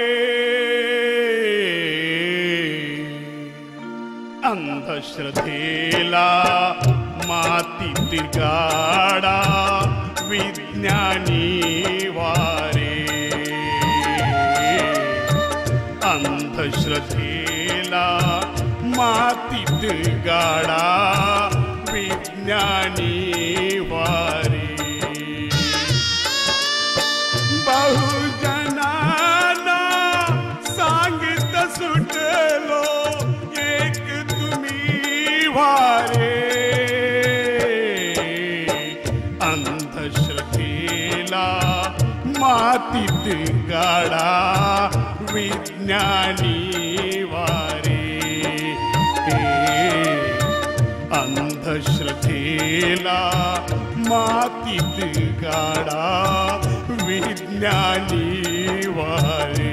अंधश्रद्धेला मातीत गाडा विज्ञानी वारे, अंधश्रद्धेला मातीत गाडा विज्ञानी वारे। गाडा विज्ञानी वारे अंधश्रद्धेला मातीत गाडा विज्ञानी वारे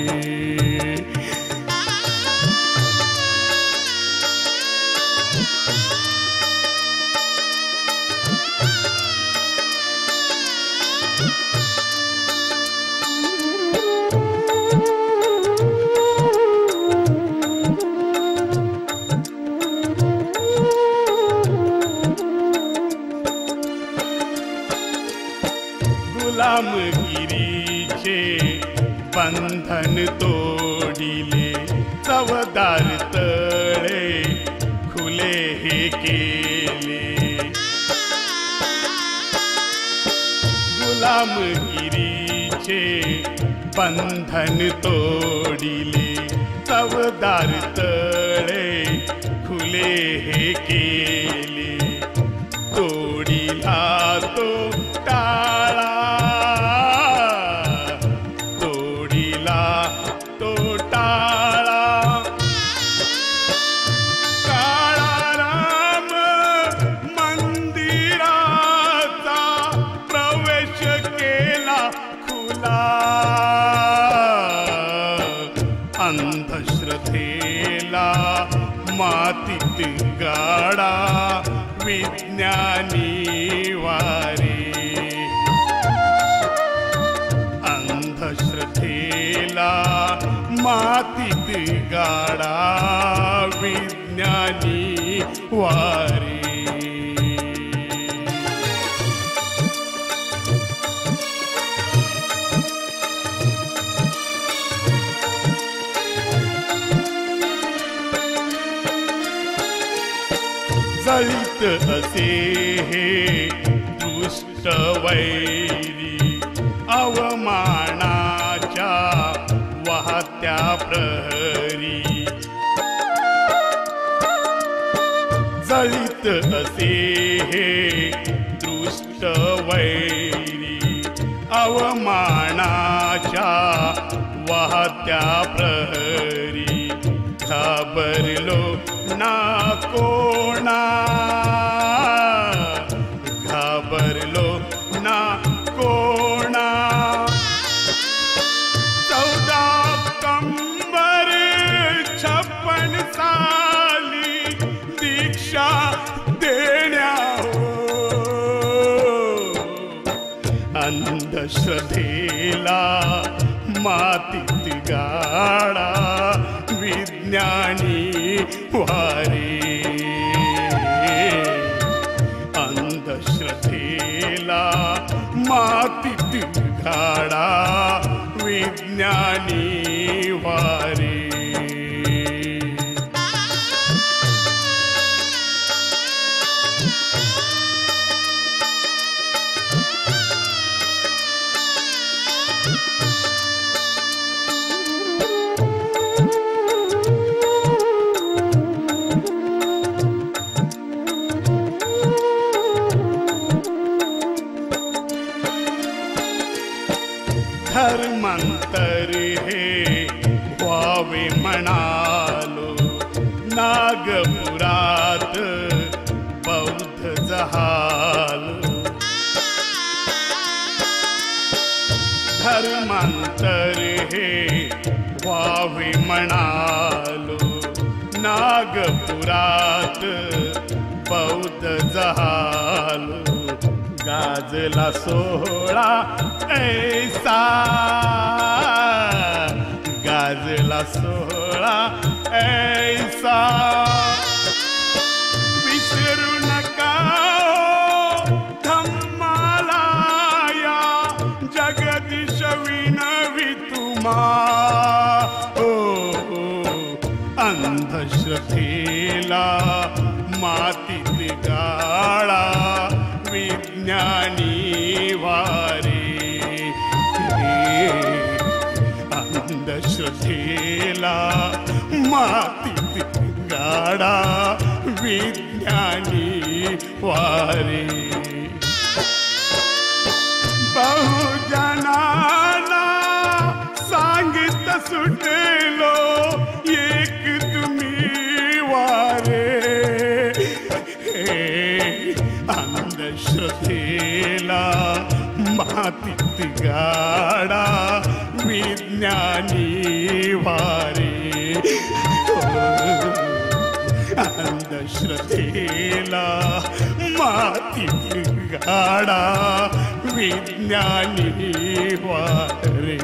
गुलामगिरीचे बंधन तोडिले चवदार तळे खुले हे केले गुलामगिरीचे बंधन तोडिले चवदार तळे खुले हे केले तोडिला तो टाळा तोडिला तो टाळा काळा राम मंदिराचा प्रवेश केला खुला अंधश्रद्धेला मातीत गाडा विज्ञानी वारे अंधश्रद्धेला मातीत गाडा विज्ञानी वारे जळीत असे हे दुष्ट वैरी अवमानाच्या वाहत्या प्रहरी जळीत असे हे दुष्ट वैरी अवमानाच्या वाहत्या प्रहरी घाबरलो ना कोणा घाबरलो ना कोणा 14 साली दीक्षा देण्या अंधश्रद्धेला मातीत गाडा विज्ञानी वारे अंधश्रद्धेला मातीत गाडा विज्ञानी वारे धर्मांतर हे व्हावे म्हणालो नागपुरात बौद्ध जहालो धर्मांतर हे व्हावे म्हणालो नागपुरात बौद्ध जहालो गाजला सोहळा ऐसा गाजला सोहळा ऐसा विसरू नका धम्माला या जगदीश विनवी तुम्हा अंधश्रद्धेला मातीत गाडा विज्ञानी वारे अंधश्रद्धेला मातीत गाडा विज्ञानी वारे बहुजनाला गाडा विज्ञानी वारे अंधश्रद्धेला मातीत गाडा विज्ञानी वारे.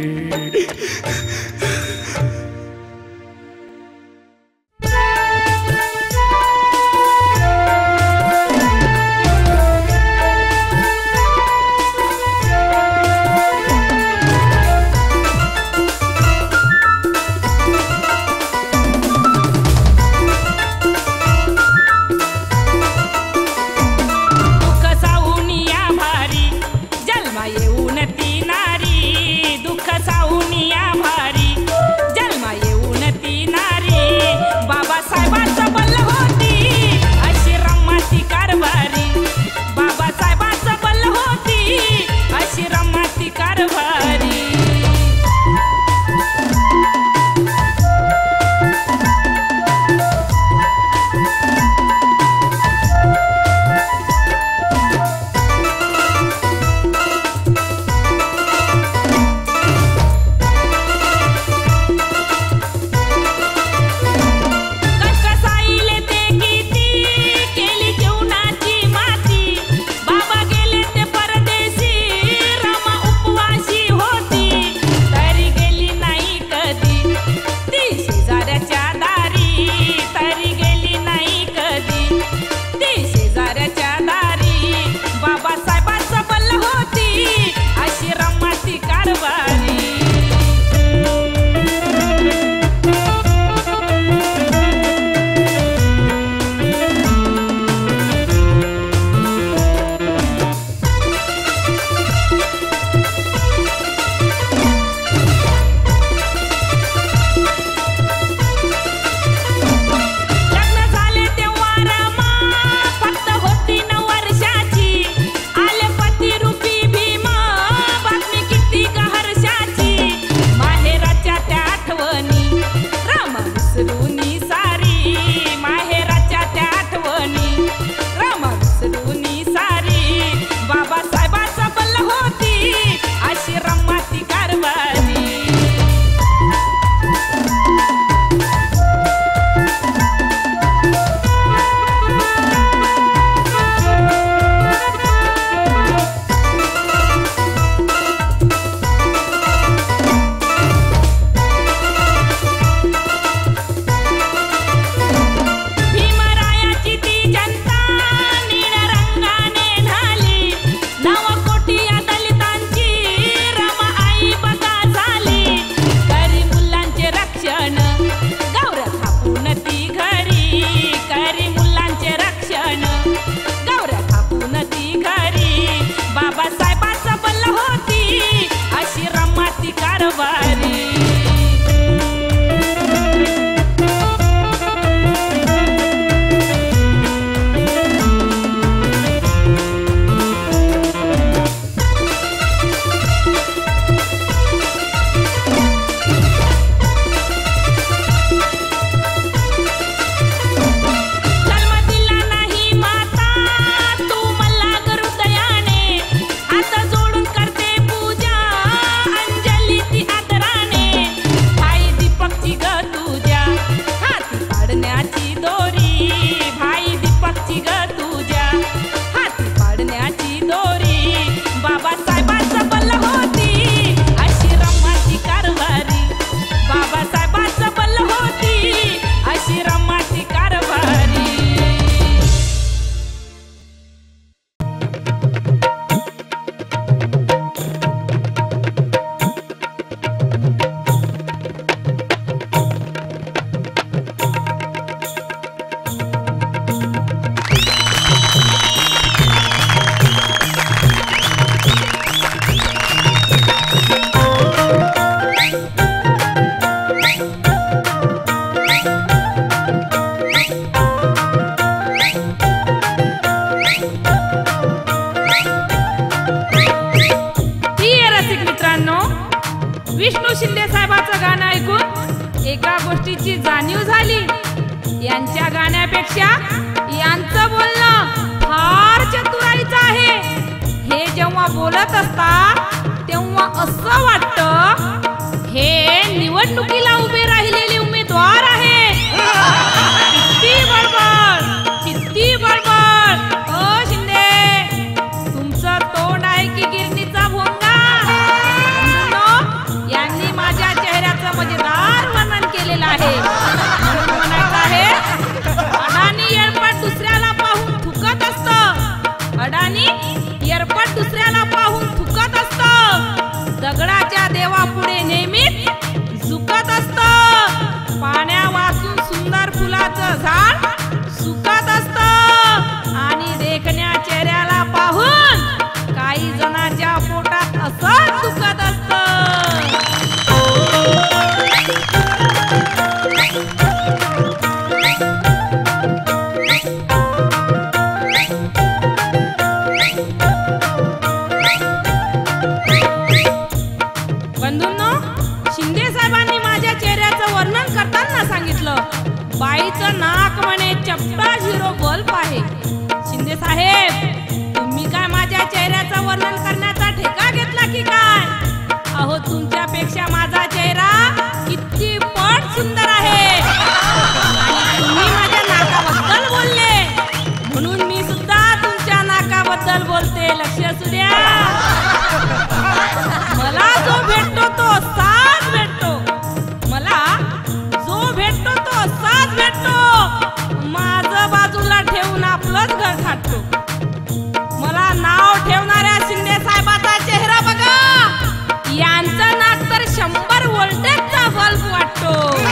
विष्णू शिंदे साहेबांचं गाणं ऐकून एका गोष्टीची जाणीव झाली, यांच्या गाण्यापेक्षा यांचं बोलणं फार चतुराईचं आहे. हे जेव्हा बोलत असतात तेव्हा असं वाटतं हे निवडणुकीला उभे राहिलेले उमेदवार आहेत. किती बडबड ओ शिंदे, तुमचं तोंड आहे की गिरणीचा भोंगा. यांनी माझ्या चेहऱ्याचं मजेदार वर्णन केलेलं आहे. म्हणायचं आहे अडाणी येरपट दुसऱ्याला पाहून थुकत असतं. अडाणी येरपट दुसऱ्याला पाहून थुकत असतं. दगडाच्या देवापुढे नेहमीच झुकत असतं. पाण्या वाचून सुंदर फुलाचं झाड सुकत असतं. आणि देखण्या चेहऱ्याला पाहून काही जणांच्या पोटात असं दुखत असतं. बंधूंनो, शिंदे साहेबांनी माझ्या चेहऱ्याचं वर्णन करताना सांगितलं बाईचं नाक म्हणे चपटा झिरो बल्ब आहे. शिंदे साहेब, तुम्ही काय माझ्या चेहऱ्याचं वर्णन करण्याचा ठेका घेतला की काय? अहो, तुमच्यापेक्षा माझा चेहरा किती पट सुंदर आहे. आणि तुम्ही माझ्या नाकाबद्दल बोलले म्हणून मी सुद्धा तुमच्या नाकाबद्दल बोलते. लक्ष असू द्या. मला जो भेटतो तो असाच भेटतो. मला जो भेटतो तो असाच भेटतो. माझं बाजूला ठेवून आपलंच घर थाटतो. मला नाव ठेवणाऱ्या शिंदे साहेबाचा चेहरा बघा. यांचं नाक तर 100 व्होल्टेजचा बल्ब वाटतो.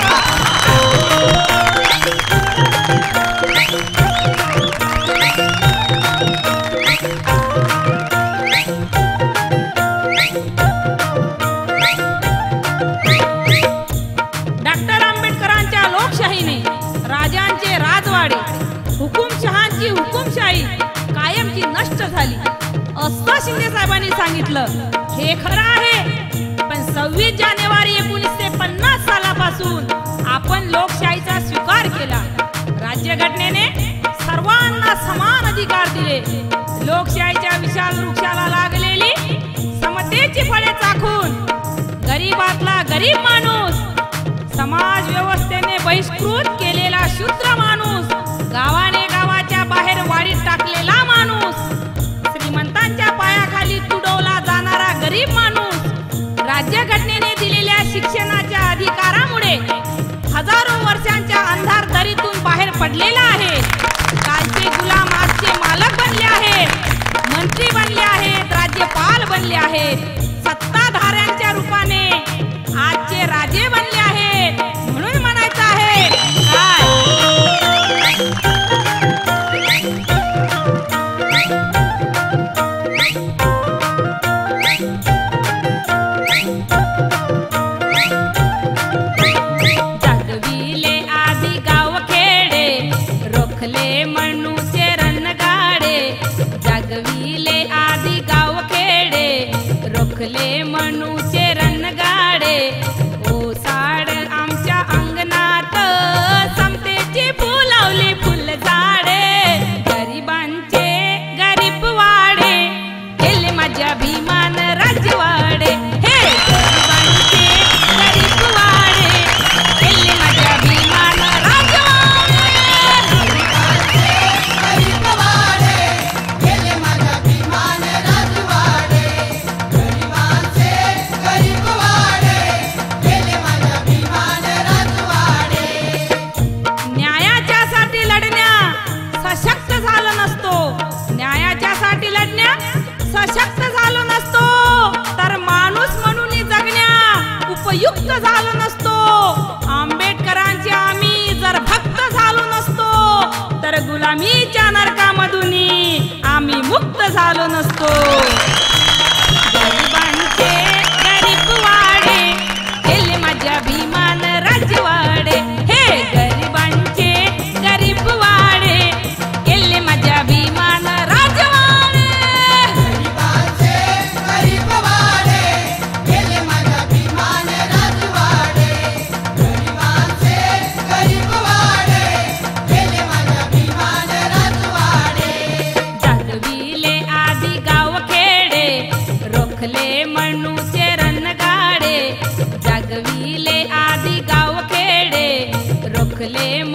डॉक्टर आंबेडकरांच्या लोकशाहीने राजांचे राजवाडे, हुकुमशहांची हुकुमशाही कायमची नष्ट झाली असं शिंदे साहेबांनी सांगितलं. हे खरं आहे. पण 26 जानेवारी 1950 सालापासून आपण लोकशाहीचा स्वीकार केला. राज्यघटनेने सर्वांना समान अधिकार दिले. लोकशाहीच्या विशाल वृक्षाला लागलेली समतेची फळे चाखून गरीबातला गरीब माणूस, समाज व्यवस्थेने बहिष्कृत केलेला शूद्र माणूस, गावाने गावाच्या बाहेर वाडीत टाकलेला माणूस, श्रीमंतांच्या पायाखाली तुडवला जाणारा गरीब माणूस, राज्यघटनेने दिलेल्या शिक्षणाच्या अधिकारामुळे हजारो वर्षांच्या अंधार दरीतून बाहेर पडलेला आहे. कालचे गुलाम आजचे मालक बनले आहेत, मंत्री बनले आहेत, राज्यपाल बनले आहेत, सत्ताधाऱ्यांच्या रूपाने आजचे राजे बनले आहेत. म्हणून म्हणायचं आहे काय? जगविले आधी गाव खेडे, रोखले मनुचे रणगाडे. जगविले आधी गाव खेडे, रोखले मनुचे रणगाडे. ओसाड आमच्या अंगणात समतेची फुलवली फुलझाडे. गरिबांचे गरीब वाडे, केले माझ्या भीमान राजवाडे. हे गरिबांचे गरीब वाडे, केले माझ्या भीमान राजवाडे. गरीब वाडे, गेले माझ्या भीमान राजवाडे. गरिबांचे गरीब वाडे, गेले माझ्या भीमान राजवाडे. न्यायाच्यासाठी लढण्या सशक्त झालो नसतो, न्यायाच्यासाठी लढण्या सशक्त झालो नसतो, तर माणूस म्हणून जगण्या उपयुक्त झालो नसतो. आंबेडकरांचे आम्ही जर भक्त झालो नसतो, तर गुलामीच्या नरकामधून आम्ही मुक्त झालो नसतो. गरिबांचे गरीब वाडे, केले माझ्या भीमान राजवाडे. हे गरिबांचे गरीब वाडे, केले माझ्या भीमान राजवाडे. गरिबांचे गरीब वाडे, गेले माझ्या भीमान राजवाडे. गरिबांचे गरीब वाडे, गेले माझ्या भीमान राजवाडे. जगविले आधी गाव खेडे,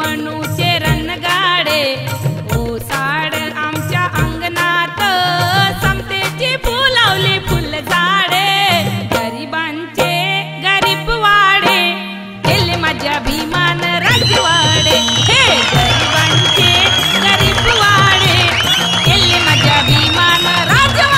मनूचे रणगाडे ओसाड आमच्या अंगणात समतेची फुलावली फुलझाडे गरिबांचे गरीब वाडे केले माझ्या भीमान राजवाडे हे गरिबांचे गरीब वाडे केले माझ्या भीमान राजवाडे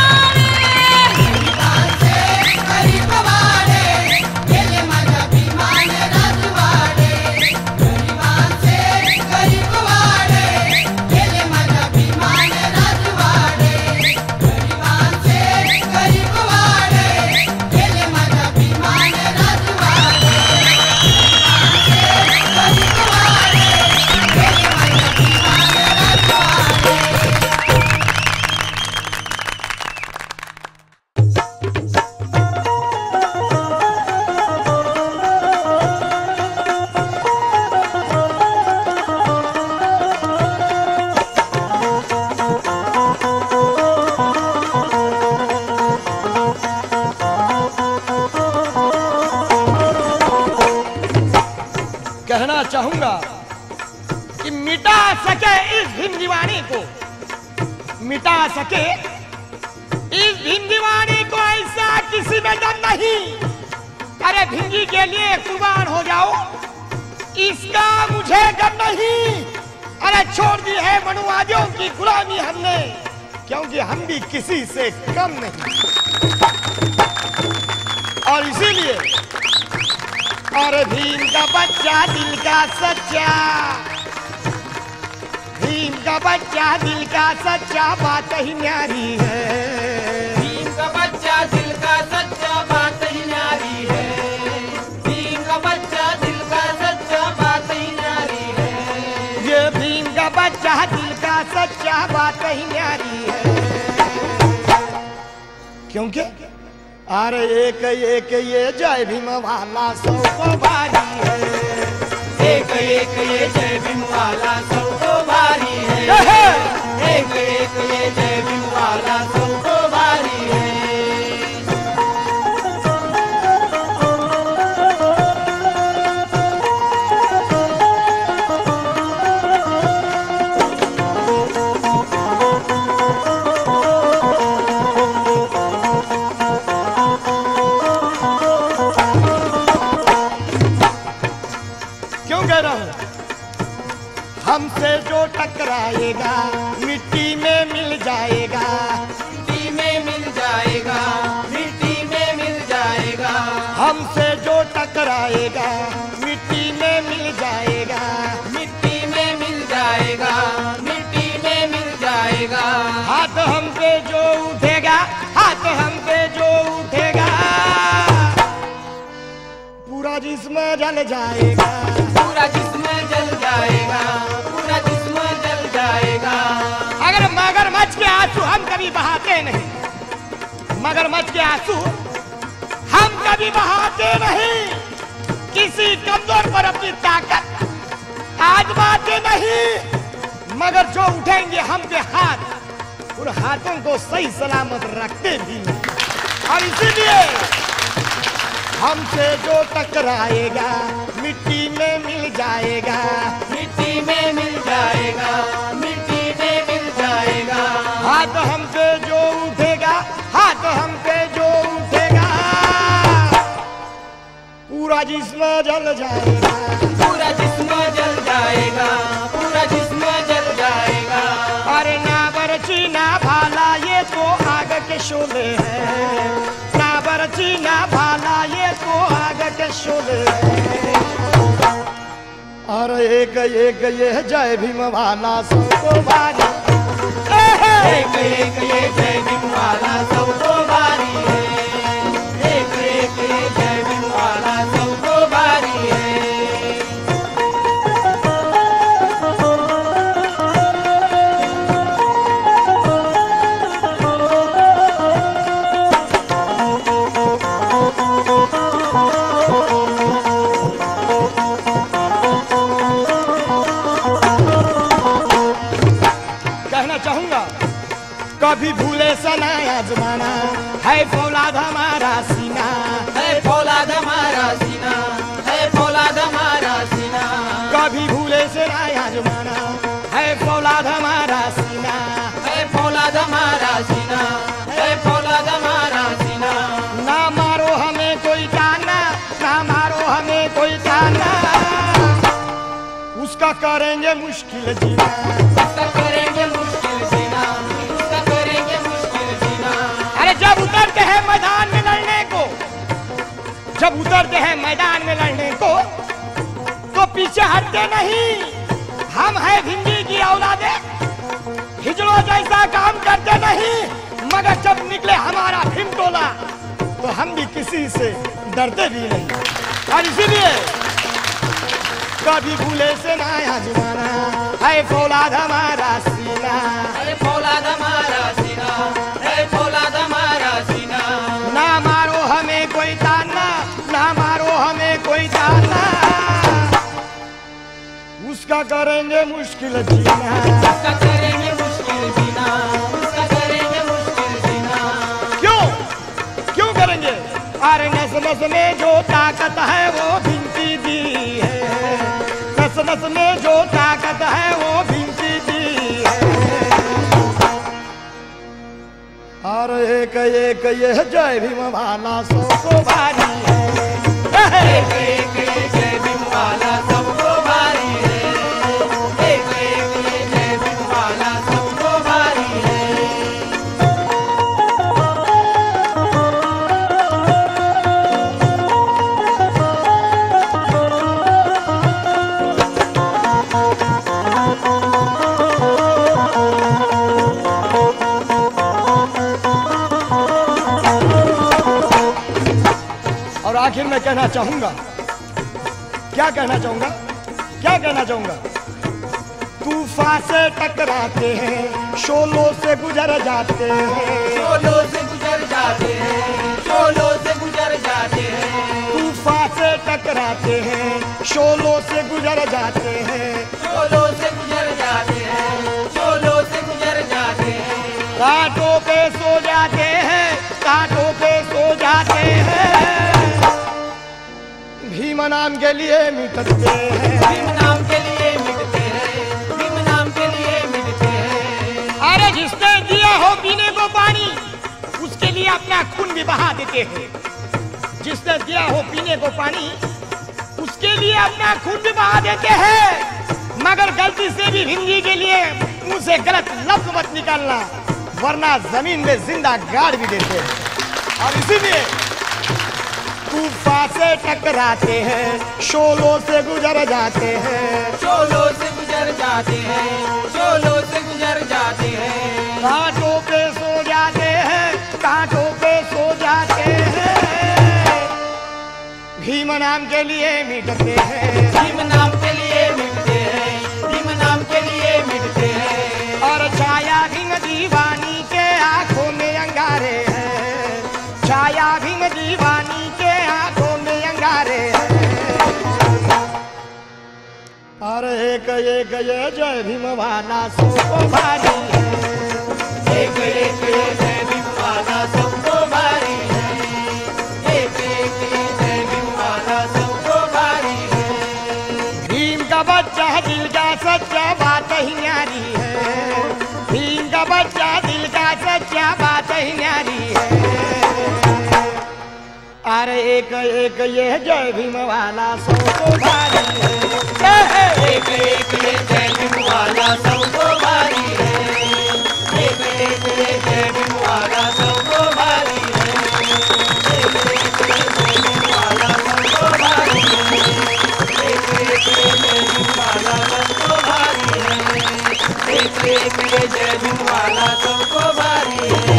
कहना चाहूंगा कि मिटा सके इस भीम दीवानी को, मिटा सके इस भीम दीवानी को, ऐसा किसी में दम नहीं। अरे भिंगी के लिए कुर्बान हो जाओ, इसका मुझे गम नहीं। अरे छोड़ दी है मनुवादियों की गुलामी हमने, क्योंकि हम भी किसी से कम नहीं। और इसीलिए अरे भीम का बच्चा दिल का सच्चा, भीम का बच्चा दिल का सच्चा बात ही न्यारी है। भीम का बच्चा दिल का सच्चा बात ही न्यारी है। भीम का बच्चा दिल का सच्चा बात ही न्यारी है। ये भीम का बच्चा दिल का सच्चा बात ही न्यारी है। क्योंकि अरे एक एक ये जय भीम वाला सौ को भारी है। एक एक ये जय भीम वाला सौ को भारी है। एक एक ये जय भीम वाला सौ को भारी है। हमसे जो टकराएगा मिट्टी में मिल जाएगा, मिट्टी में मिल जाएगा, मिट्टी में मिल जाएगा। हमसे जो टकराएगा मिट्टी में मिल जाएगा, मिट्टी में मिल जाएगा, मिट्टी में मिल जाएगा। हाथ हम पे जो उठेगा, हाथ हम पे जो उठेगा, पूरा जिस्म जल जाएगा, पूरा जिस्म जल जाएगा, पूरा जिस्म जल जाएगा। अगर मगरमच्छ के आंसू हम कभी बहाते नहीं, मगरमच्छ के आंसू हम कभी बहाते नहीं। किसी कमजोर पर अपनी ताकत आजमाते नहीं, मगर जो उठेंगे हम पे हाथ, उन हाथों को सही सलामत रखते भी नहीं। और इसीलिए हमसे जो टकराएगा मिट्टी में मिल जाएगा, मिट्टी में मिल जाएगा, मिट्टी में मिल जाएगा। हाथ हम पे जो उठेगा, हाथ हम पे जो उठेगा, पूरा जिस्म जल जाएगा, पूरा जिस्म जल जाएगा, पूरा जिस्म जल जाएगा। अरे ना बरछी ना भाला ये तो आग के शोले हैं, ना बरछी ना भाला ये तो आग के शोले हैं। और एक एक ये जय भीम वाला सबको भारी, एक एक ये जय भीम वाला सबको भारी है। एक एक ये जय भीम वाला सबको भारी है। कभी भूले सनाया जमाना है फौलाद हमारा सीना, है फौलाद हमारा सीना, है फौलाद हमारा सीना। कभी भूले सनाया आजमाना है फौलाद हमारा सीना, है फौलाद हमारा सीना, है फौलाद हमारा सीना। ना मारो हमें कोई ताना, ना मारो हमें कोई ताना, उसका करेंगे मुश्किल जीना, उसका करेंगे मुश्किल जीना, उसका करेंगे मुश्किल जीना। अरे जब उतरते हैं मैदान में लड़ने को, जब उतरते हैं मैदान में लड़ने को, तो पीछे हटते नहीं। हम हैं भिंडी की औलादे, हिजड़ों जैसा काम करते नहीं, मगर जब निकले हमारा भीम टोला तो हम भी किसी से डरते भी नहीं। और इसीलिए कभी भूले से ना आजमाना है फौलाद हमारा सीना, है फौलाद हमारा सीना, है फौलाद हमारा सीना। ना मारो हमें कोई ताना, ना मारो हमें कोई ताना, उसका करेंगे मुश्किल जीना, उसका करेंगे मुश्किल जीना, उसका करेंगे मुश्किल जीना। क्यों क्यों करेंगे? अरे नस नस में जो ताकत है वो भिंती दी है, नस नस में जो ताकत है वो भिंती दी है। और एक एक ये जय भीम वाला सबको भारी है, एक एक ये जय भीम वाला सबको भारी है, एक एक ये जय भीम वाला सबको भारी है। और आखिर में कहना चाहूंगा, क्या कहना चाहूंगा, क्या कहना चाहूंगा? तूफान से टकराते हैं, शोलों से गुजर जाते हैं, शोलों से गुजर जाते हैं, शोलों से गुजर जाते हैं। तूफान से टकराते हैं, शोलों से गुजर जाते हैं, शोलों से गुजर जाते हैं, शोलों से गुजर जाते हैं। कांटों पे सो जाते हैं, कांटों पे सो जाते हैं, भीम नाम के लिए मिटते हैं, भीम नाम के लिए मिटते हैं, भीम नाम के लिए मिटते हैं। अरे जिसने दिया हो पीने को पानी, उसके लिए अपना खून भी बहा देते हैं, जिसने दिया हो पीने को पानी, उसके लिए अपना खून भी बहा देते हैं। मगर गलती से भी हिंदी के लिए मुंह से गलत लफ्ज मत निकालना, वरना जमीन में जिंदा गाड़ भी देते हैं। और इसीलिए तूफान से टकराते हैं, शोलों से गुजर जाते हैं, शोलों से गुजर जाते हैं, शोलों से गुजर जाते हैं। कांटों पे सो जाते हैं, कांटों पे सो जाते हैं, भीम नाम के लिए मिटते हैं, भीम नाम के लिए मिटते हैं, भीम नाम के लिए मिटते हैं। और छाया भीम दीवानी के आंखों में अंगारे हैं, छाया भीम दीवानी के आंखों में अंगारे हैं। और एक एक ये जय भीम वाला सबको भारी है, एक एक ये जय भीम वाला सबको भारी है, एक एक ये जय भीम वाला सबको भारी है। भीम का बच्चा दिल का सच्चा बात ही न्यारी है, भीम का बच्चा दिल का सच्चा बात ही न्यारी है। अरे एक एक ये जय भीम वाला सबको भारी है, एक एक ये जय भीम वाला सबको भारी है, एक एक ये जय भीम वाला सबको भारी है, एक एक ये जय भीम वाला सबको भारी है, एक एक ये जय भीम वाला सबको भारी है, एक एक ये जय भीम वाला सबको भारी है।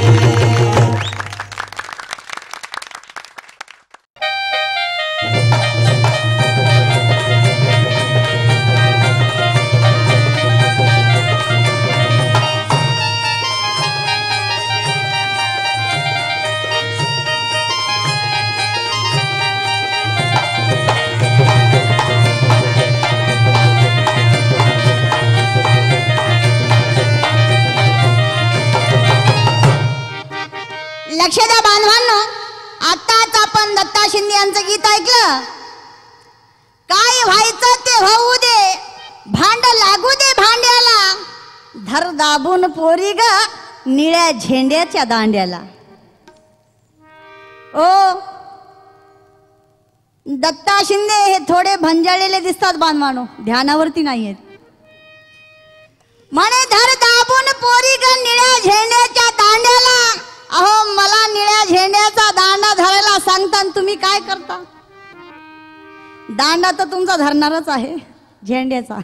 लक्ष द्या बांधवांनो, आताच आपण दत्ता शिंदे यांचं गीत ऐकलं. काय व्हायचं ते होऊ दे, भांड लागू दे भांड्याला, धर दाबून पोरी ग निळ्या झेंड्याच्या दांड्याला. ओ दत्ता शिंदे हे थोडे भंजाळलेले दिसतात बांधवानो, ध्यानावरती नाहीयेत. म्हणे धर दाबून पोरी ग निळ्या झेंड्याच्या दांड्याला. अहो मला निळ्या झेंड्याचा दांडा धरायला सांगता तुम्ही काय करता? दांडा तर तुमचा धरणारच आहे झेंड्याचा.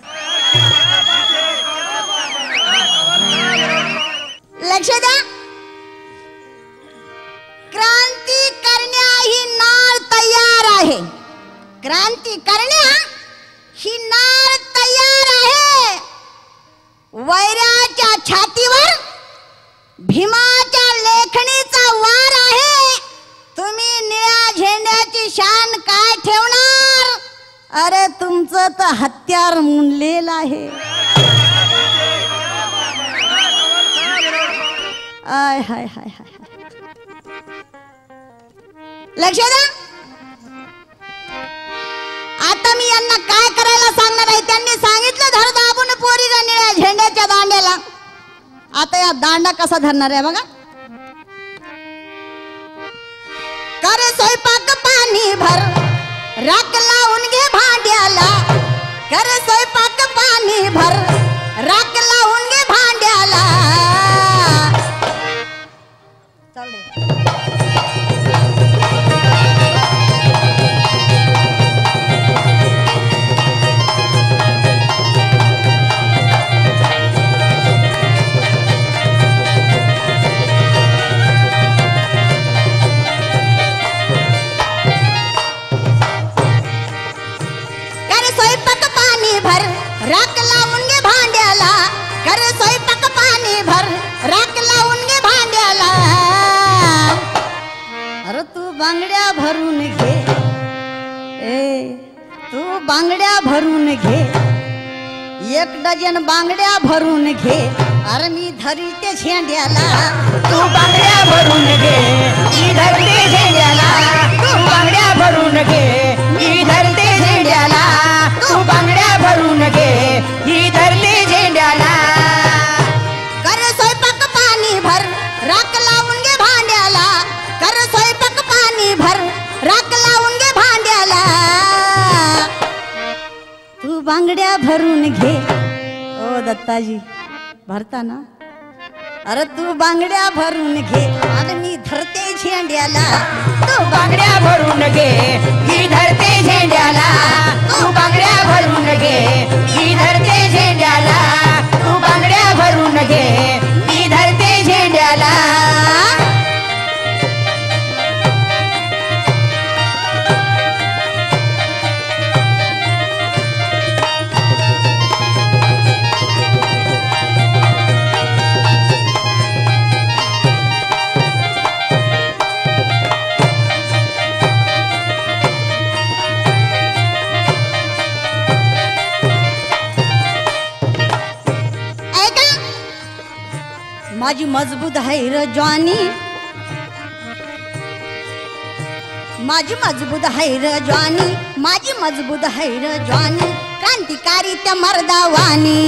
लक्ष द्या, क्रांती करण्या ही नाळ तयार आहे. क्रांती करण्या ही नाळ तयार आहे. वैराच्या छातीवर भीमाच्या लेखणीचा वार आहे. तुम्ही निळ्या झेंड्याची शान काय ठेवणार? अरे तुमचं तर हत्यार मुनलेलं आहे. आय हाय हाय हाय. लक्ष द्या, आता मी यांना काय करायला सांगणार आहे. त्यांनी सांगितलं धर दाबून पोरी ग निळ्या झेंड्याच्या दांड्याला. आता या दांडा कसा धरणार आहे बघा. कर स्वयंपाक पाणी भर, राख लावून घे भांड्याला. कर स्वयंपाक पाणी भर, राख लावून घे भांड्याला. राख लावून घे भांड्याला. कर स्वयंपाक पाणी भर, राख लावून घे भांड्याला. अरे तू बांगड्या भरून घे, ए तू बांगड्या भरून घे. 1 डझन बांगड्या भरून घे. अरे मी धरते झेंड्याला. तू बांगड्या भरून घे, मी धरते झेंड्याला. तू बांगड्या भरून घे, मी धरते झेंड्याला. तू बांगड्या भरून घे, ही धरली झेंड्याला. कर स्वयंपाक पाणी भर, राख लावून घे भांड्याला. कर स्वयंपाक पाणी भर, राख लावून घे भांड्याला. तू बांगड्या भरून घे. ओ दत्ताजी भरताना. अरे तू बांगड्या भरून घे आणि मी धरते झेंड्याला. तू बांगड्या भरून घे, मी धरते झेंड्याला. तू बांगड्या भरून घे, मी धरते झेंड्याला. तू बांगड्या भरून घे, मी धरते झेंड्याला. माझी मजबूत है र जवानी, माझी मजबूत है र जवानी, माझी मजबूत है र जवानी. क्रांतिकारी त्या मर्दावानी,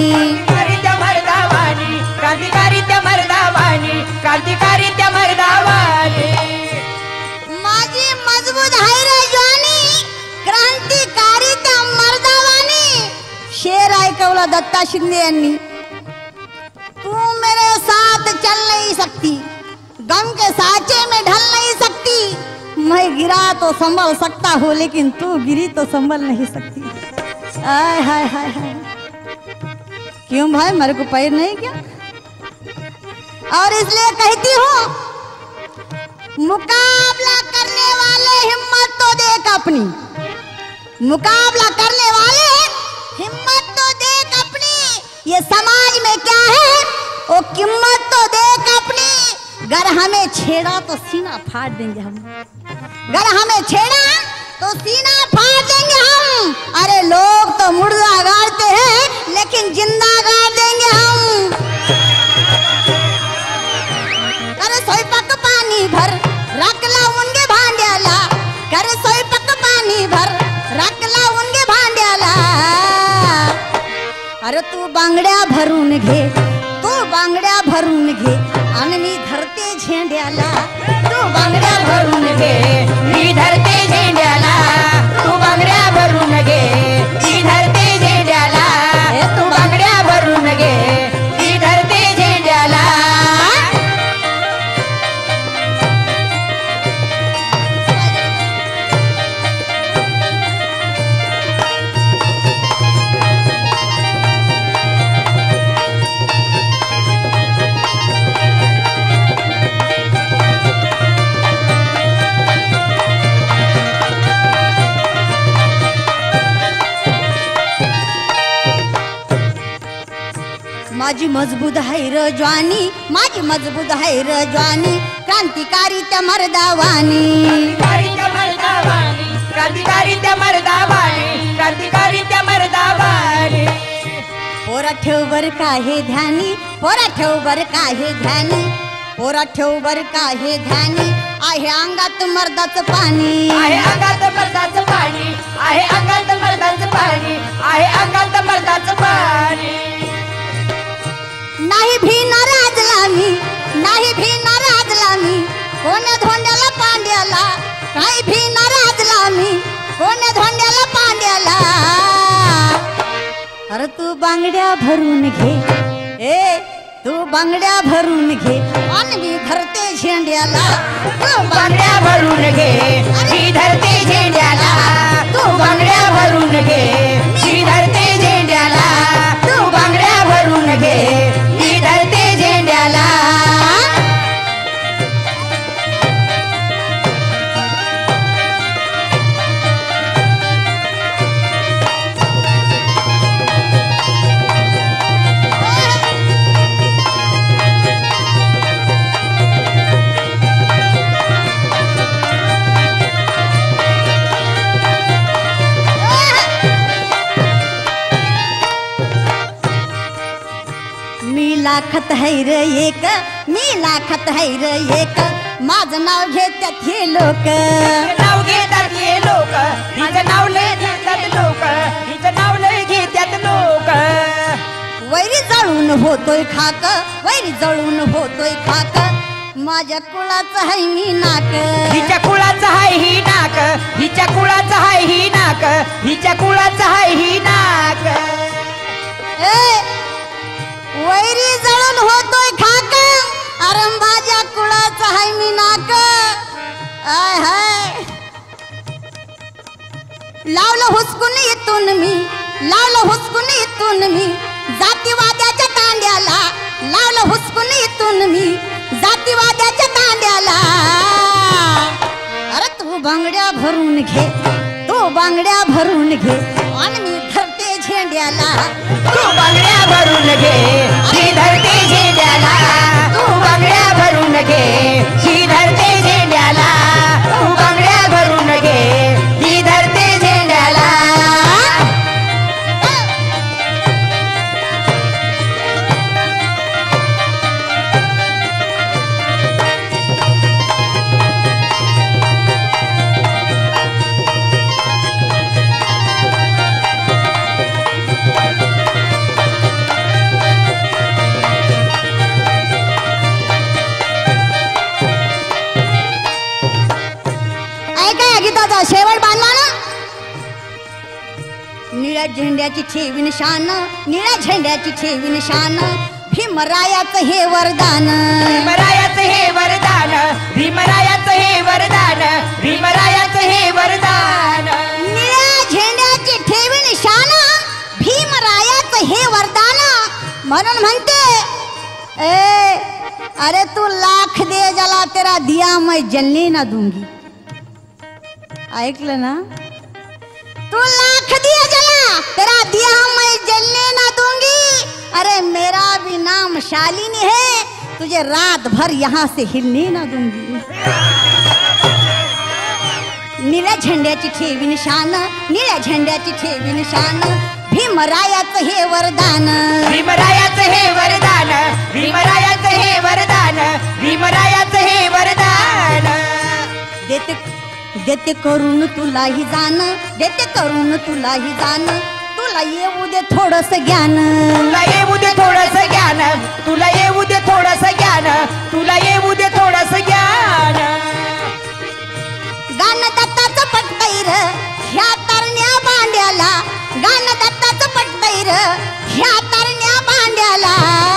क्रांतिकारी त्या मर्दावानी, क्रांतिकारी त्या मर्दावानी. माझी मजबूत है र जवानी, क्रांतिकारी त्या मर्दावानी. शेर ऐकवला दत्ता शिंदे यांनी. तू मेरे साथ चल नहीं सकती, गम के साँचे में ढल नहीं सकती. मैं गिरा तो संभल सकता हूँ, लेकिन तू गिरी तो संभल नहीं सकती. आय हाय हाय हाय. क्यों भाई, मेरे को पैर नहीं क्या? और इसलिए कहती हूँ, मुकाबला करने वाले हिम्मत तो देख अपनी. मुकाबला करने वाले हिम्मत तो देख अपनी. ये समाज में क्या है वो कीमत तो देख अपनी. गर हमें छेड़ा तो सीना फाड़ देंगे हम. गर हमें छेड़ा तो सीना फाड़ देंगे हम. अरे लोग तो मुर्दा गाड़ते हैं, लेकिन जिंदा गाड़ देंगे हम. कर स्वयंपाक पाणी भर, राख लावून घे भांड्याला. कर स्वयंपाक पाणी भर, राख लावून घे भांड्याला. अरे तू बांगड्या भरून घे, तू बांगड्या भरून घे आणि मी धरते झेंड्याला. तू बांगड्या भरून घे, मी धरते झेंड्याला. तू बांगड्या भरून घे, मी धरते झेंड्याला. तू बांगड्या भरून घे, मी धरते झेंड्याला. माझी मजबूत है र ज्वानी, माझी मजबूत है र ज्वानी, क्रांतिकारी त्या मर्दावानी. क्रांतिकारी त्या मर्दावानी, क्रांतिकारी त्या मर्दावानी, क्रांतिकारी त्या मर्दावानी. पोरा ठेव बर काहे ध्यानी, पोरा ठेव बर काहे ध्यानी, पोरा ठेव बर काहे ध्यानी. आहे अंगात मर्दाचं पाणी, आहे अंगात मर्दाचं पाणी, आहे अंगात मर्दाचं पाणी, आहे अंगात मर्दाचं पाणी. नाही भी नाराजला मी, नाही भी नाराजला मी, कोण्या धोंड्याला पांड्याला. नाही भी नाराजला मी, कोण्या धोंड्याला पांड्याला. अरे तू बांगड्या भरून घे, ए तू बांगड्या भरून घे आणि मी धरते झेंड्याला. तू बांगड्या भरून घे, मी धरते झेंड्याला. तू बांगड्या भरून घे, मी धरते झेंड्याला. तू बांगड्या भरून घे, मी धरते झेंड्याला. लाखत है र एक, मी लाखत है र एक, माझं नाव घेतात हे लोक. नाव घेतात हे लोक, माझं नाव लय घेतात लोक, हिचं नाव लय घेतात लोक. वैरी जळून होतोय खाक, वैरी जळून होतोय खाक, माझ्या कुळाचं है मी नाक. हिच्या कुळाचं हाय ही नाक, हिच्या कुळाचं हाय ही नाक, हिच्या कुळाचं हाय ही नाक. वैरी जळून होतोय खाक, अरे माझ्या कुळाचं हाय मी नाक. आय हाय लावलं हुसकून इथून मी, लावलं हुसकून इथून मी, जातीवाद्याच्या तांड्याला. लावलं हुसकून इथून मी, जातीवाद्याच्या तांड्याला. अरे तू बांगड्या भरून घे, तू बांगड्या भरून घे आणि मी धरते झेंड्याला. तू बांगड्या भरून घे, ही धरते झेंड्याला. तू बांगड्या भरून घे, ही धरते झेंड्याला. तू बांगड्या भरून घे, ही धरते झेंड्याला. गीताचा शेवट बांधला ना. निळ्या झेंड्याची ठेवी निशान, निळ्या झेंड्याची ठेवी निशान, भीमरायाचं हे वरदान. भीमरायाचं हे वरदान, भीमरायाचं हे वरदान, भीमरायाचं हे वरदान. निळ्या झेंड्याची ठेवी निशान, भीमरायाचं हे वरदान. म्हणून म्हणते अरे तू लाख दे जला तेरा दिया मैं जलने ना दूंगी. ऐकलं ना. तू लाख दिया जला तेरा दिया मैं जलने ना दूंगी. अरे मेरा भी नाम शालिनी है, तुझे रात भर यहाँ से हिलने ना दूंगी. निळ्या झेंड्याची ठेवी निशान, निळ्या झेंड्याची ठेवी निशान, भीमरायाचं हे वरदान. भीमरायाचं हे वरदान, भीमरायाचं हे वरदान, भीमरायाचं हे वरदान. देते देते करून तुलाही जाण, देते करून तुलाही जाण, तू तुला येऊ दे थोडस ज्ञान, तुला येऊ दे थोडस ज्ञान, तुला येऊ दे थोडस ज्ञान, तुला येऊ दे थोडस ज्ञान. गाण दत्ताचं पटबैर ह्या तरण्या भांड्याला, गाण दत्ताचं पटबैर ह्या तरण्या भांड्याला.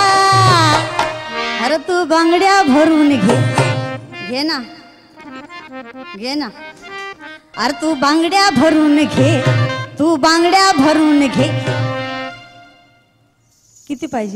अरे तू बांगड्या भरून घे, घे ना, घे ना. अरे तू बांगड्या भरून घे, तू बांगड्या भरून घे. किती पाहिजे?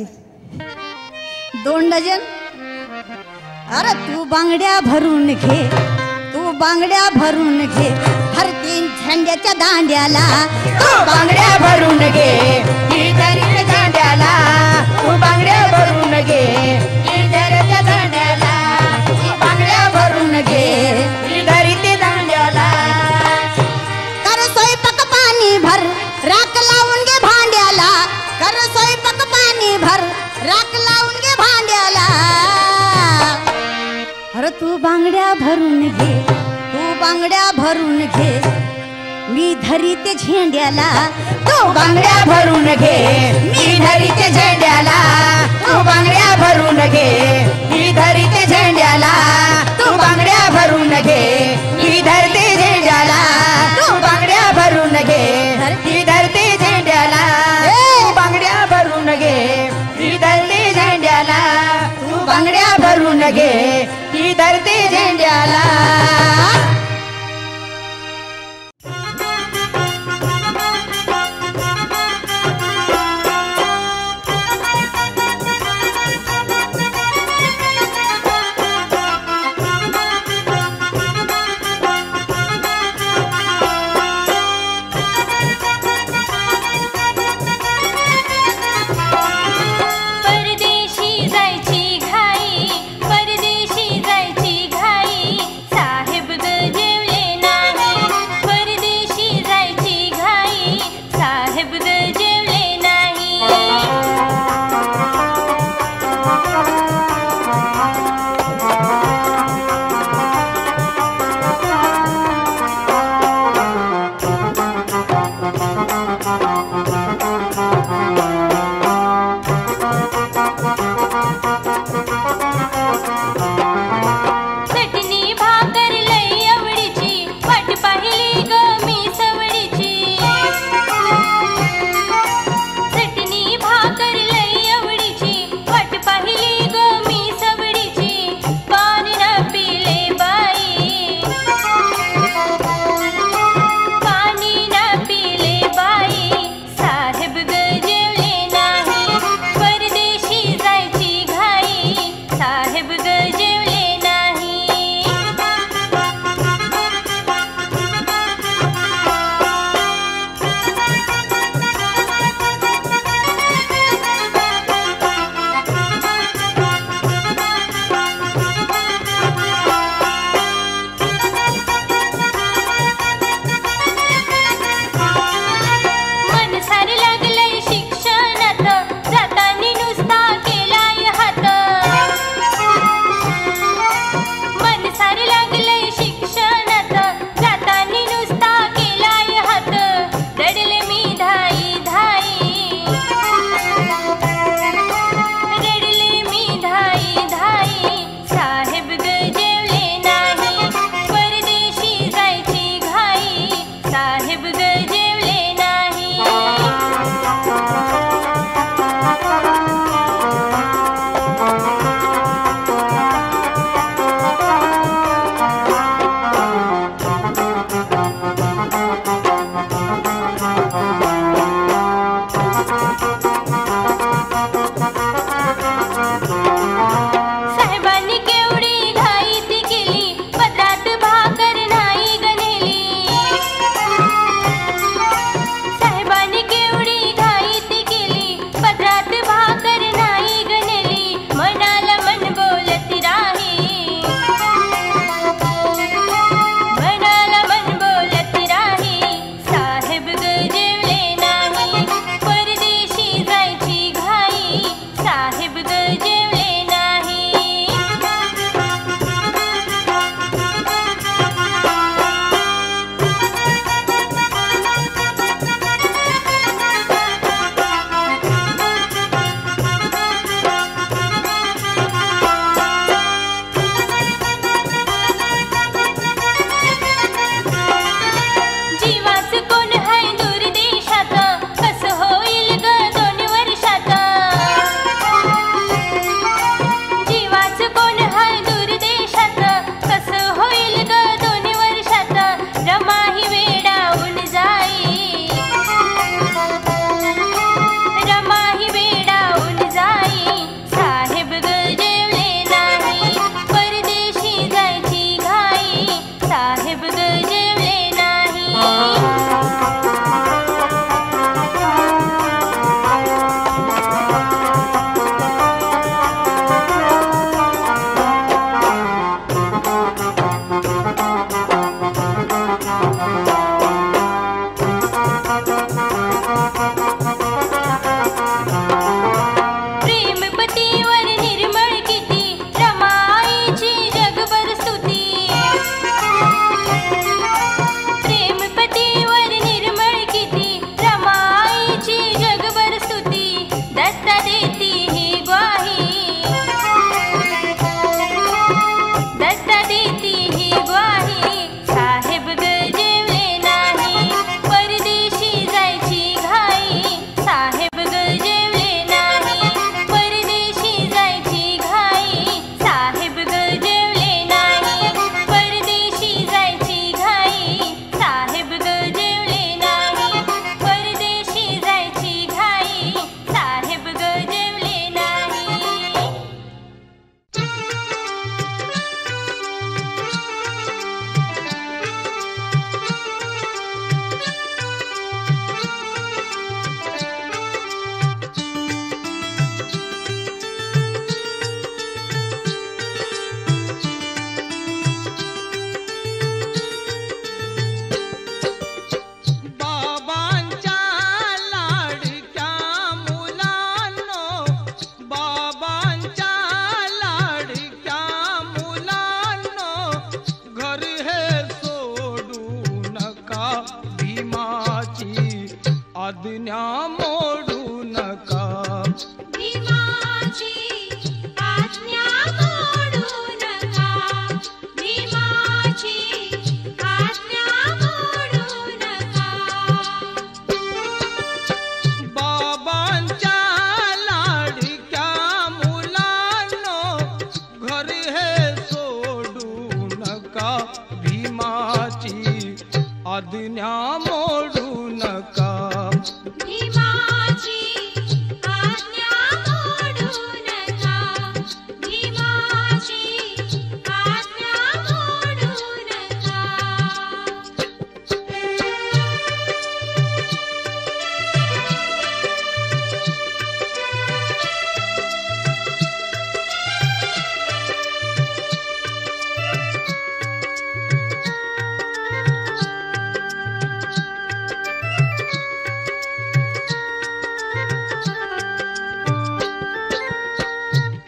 2 डझन. अरे तू बांगड्या भरून घे, तू बांगड्या भरून घे. हर 3 झेंड्याच्या दांड्याला, तू बांगड्या भरून घे, इधरच्या दांड्याला. तू बांगड्या भरून घे, इधरच्या दांड्याला. तू बांगड्या भरून घे, इधरच्या दांड्याला. कर स्वयंपाक पाणी भर, राख लावून घे भांड्याला. कर स्वयंपाक पाणी भर, राख लावून घे भांड्याला. अरे तू बांगड्या भरून घे, तू बांगड्या भरून घे. मी धरी ते झेंड्याला, तू बांगड्या भरून घे, मी धरी ते झेंड्याला. तू बांगड्या भरून घे, मी धरी ते झेंड्याला. तू बांगड्या भरून घे, मी धरते झेंड्याला. तू बांगड्या भरून घे, मी धरते झेंड्याला. तू बांगड्या भरून घे, मी धरते झेंड्याला. तू बांगड्या भरून घे, मी धरते झेंड्याला. परदेशी जायची घाई, परदेशी जायची घाई. साहेब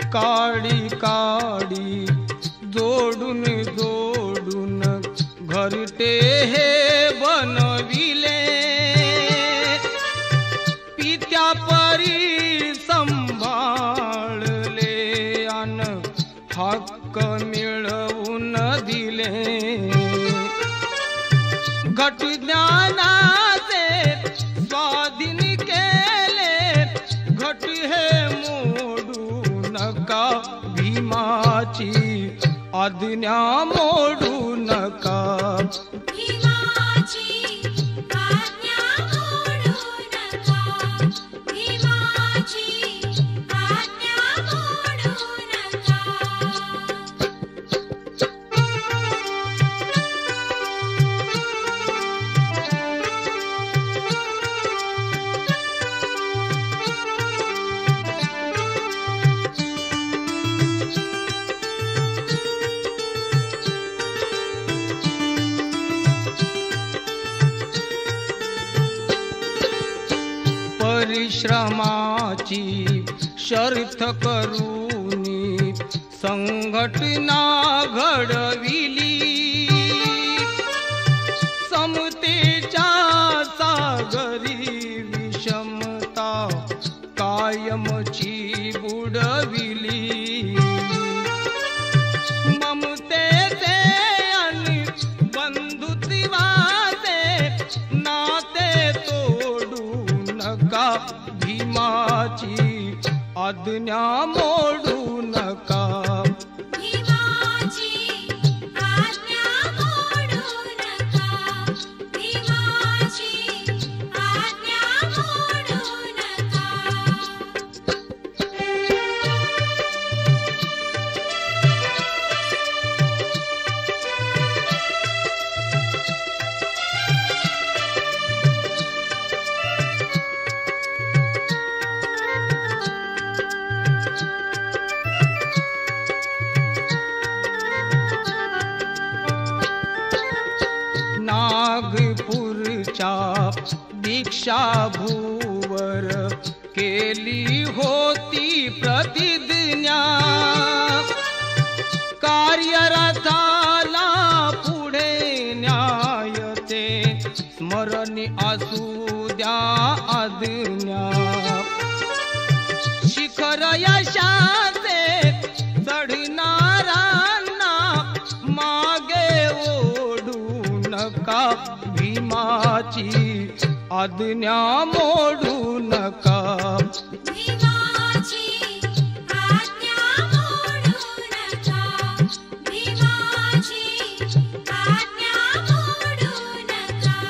काडी काडी जोडून जोडून घरटे हे बनविले पित्या परी संभाळले अन हक्क मिळवून दिले घट ज्ञानाचे स्वाधीन केले घट हे मोडू नका भीमाची आज्ञा मोडू नका भीमाची आज्ञा मोडू नका भीमाची आज्ञा मोडू नका परिश्रमाची शर्थ करूनी संघटना घडविली समतेच्या सागरी विषमता कायमची बुडविली ममतेचे आणि बंधुत्वाचे नाते तोडू नका भीमाची आज्ञा मोडू नका भीमाची आज्ञा मोडू नका भीमाची आज्ञा मोडू नका नागपूरच्या दीक्षा भूवर केली होती प्रतिज्ञा कार्यरथाला पुढे न्यायचे स्मरणी असू द्या आज्ञा शिखर यशाचे चढणारांना मागे ओढू नका भीमाची आज्ञा मोडू नका भीमाची आज्ञा मोडू नका भीमाची आज्ञा मोडू नका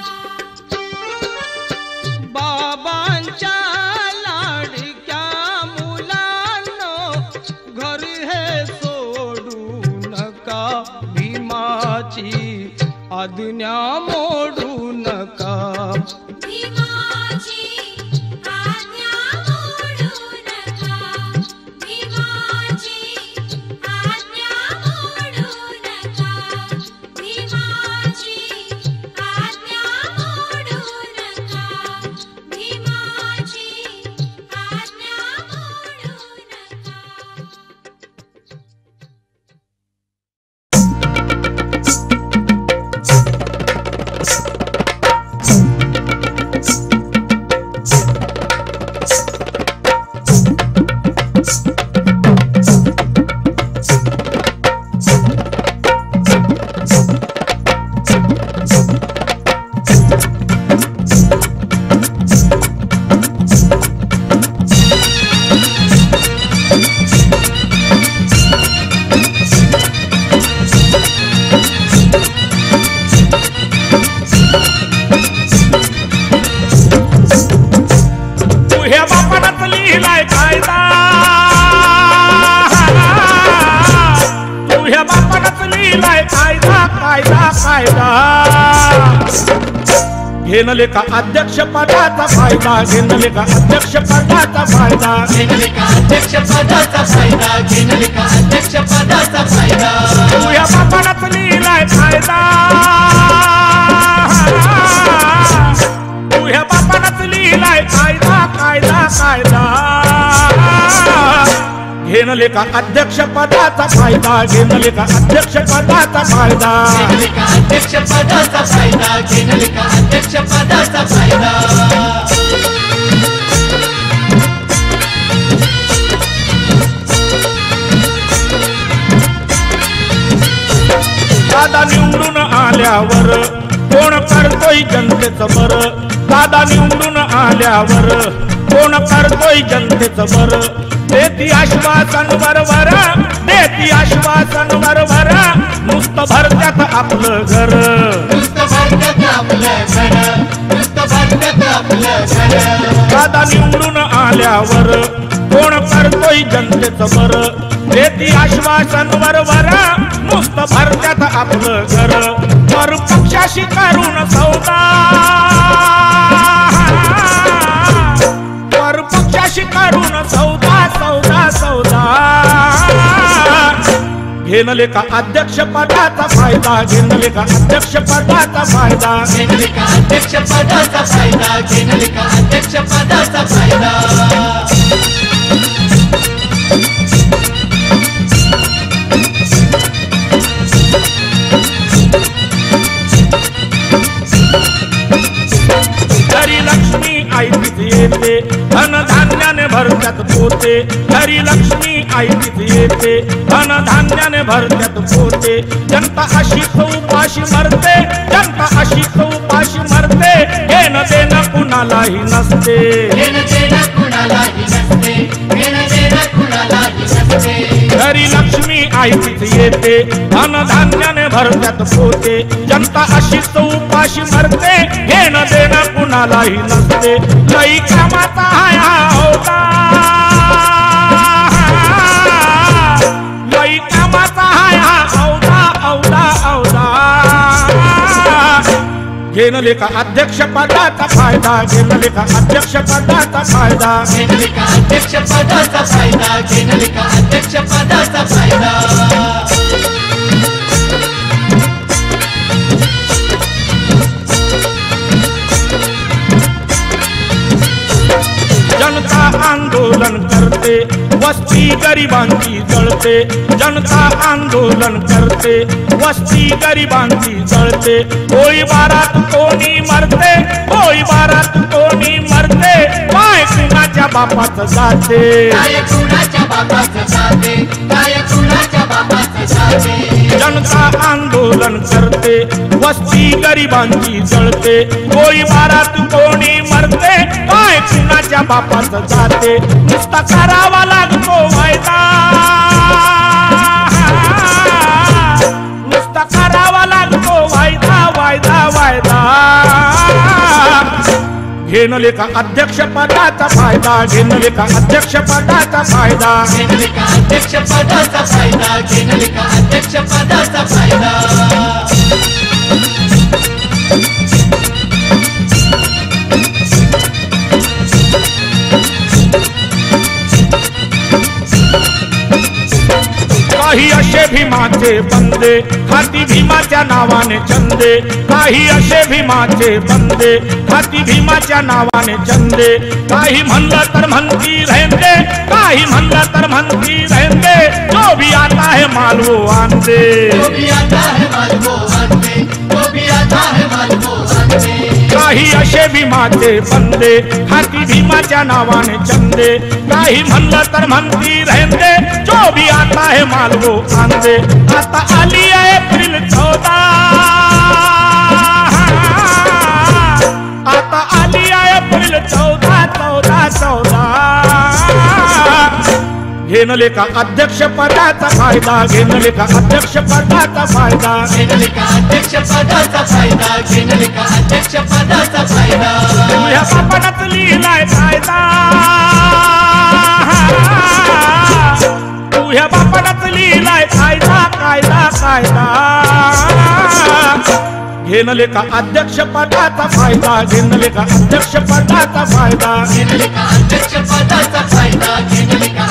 बाबांच्या लाडक्या मुलांनो घर हे सोडू नका भीमाची आज्ञा मोडू नका भीमाची आज्ञा मोडू नका भीमाची आज्ञा मोडू नका भीमाची आज्ञा मोडू नका भीमाची आज्ञा मोडू नका तुझ्या बापानच लिहिलाय कायदा तुझ्या बापानच लिहिलाय कायदा कायदा कायदा घेणले का अध्यक्ष पदाचा फायदा घेणले का अध्यक्ष पदाचा फायदा घेणले का अध्यक्ष पदाचा फायदा घेणले का अध्यक्ष पदाचा फायदा तुझ्या बापानच लिहिलाय कायदा तुझ्या बापानच लिहिलाय कायदा कायदा कायदा घेणले का अध्यक्ष पदाचा फायदा घेणले का अध्यक्ष पदाचा फायदा घेणले का अध्यक्ष पदाचा फायदा घेणले का अध्यक्ष पदाचा फायदा दादा निवडून आल्यावर कोण करतोय जनतेचं बरं दादा निवडून आल्यावर कोण करतोय जनतेचं बरं देती आश्वासन बरोबर देती आश्वासन बरोबर नुसतं भरत्यात आपलं घर नुसतं भरत्यात आपलं घर नुसतं भरत्यात आपलं घर दादा निवडून आल्यावर कोण करतोय जनतेचं बरं देती आश्वासन बरोबर नुसतं भरत्यात आपलं घर पर पक्षाशी करून सौदा पर पक्षाशी करून सौदा सौदा सौदा घेणले का अध्यक्ष पदाचा फायदा घेणले का अध्यक्ष पदाचा फायदा घेणले का अध्यक्ष पदाचा फायदा घेणले का अध्यक्ष पदाचा फायदा घरी लक्ष्मी आईतीच येते धनधान्याने भरत्यात पोते घरी लक्ष्मी आईतीच येते धनधान्याने भरत्यात पोते जनता अशीच उपाशी मरते जनता अशीच उपाशी मरते घेणं देणं कुणालाही नसते घेणं देणं कुणालाही नसते घेणं देणं कुणालाही नसते घरी लक्ष्मी आईतीच येते धनधान्याने भरत्यात पोते जनता अशीच उपाशी मरते घेणं देणं कुणालाही नसते लई कामाचा हाय होता लई कामाचा हाय औदा औदा औदा घेणले का अध्यक्ष पदाचा फायदा घेणले का अध्यक्ष पदाचा फायदा घेणले का अध्यक्ष पदाचा फायदा घेणले का अध्यक्ष पदाचा फायदा जनता आंदोलन करते वस्ती गरिबांची जळते जनता आंदोलन करते वस्ती गरिबांची जळते कोई बारात कोणी मरते कोई बारात कोणी मरते पाय कुणाच्या बापाचं जाते काय कुणाच्या बापाचं जाते काय कुणाच्या बापाचं जाते जनता आंदोलन करते वस्ती गरिबांची जळते कोई बारात कोणी मरते काय कुणाच्या बापाचं जाते नुसता करावा लागतो वायदा नुसता करावा लागतो वायदा वायदा वायदा घेणले का अध्यक्ष पदाचा फायदा घेणले का अध्यक्ष पदाचा फायदा घेणले का अध्यक्ष पदाचा फायदा घेणले का अध्यक्ष पदाचा फायदा काही असे भीमाचे बंदे खाती भीमाच्या नावाने चंदे काही असे भीमाचे बंदे खाती भीमाच्या नावाने चंदे काही म्हणलं तर म्हणती रहते काही म्हणलं तर म्हणती रहते जो भी आता है माल वो आंदे जो भी आता है माल वो आंदे जो भी आता है माल वो आंदे काही असे भीमाचे बंदे खाती भीमाच्या नावाने चंदे काही म्हणलं तर म्हणती रहते जो भी आता है माल वो आंदे आता आली आहे एप्रिल 14 आता आली आहे एप्रिल 14 14 14 घेणले का अध्यक्ष पदाचा फायदा घेणले का अध्यक्ष पदाचा फायदा घेणले का अध्यक्ष पदाचा फायदा घेणले का अध्यक्ष पदाचा फायदा तुझ्या बापानच लिहिलाय कायदा तुझ्या बापानच लिहिलाय कायदा कायदा कायदा घेणले का अध्यक्ष पदाचा फायदा घेणले का अध्यक्ष पदाचा फायदा घेणले का अध्यक्ष पदाचा फायदा घेणले का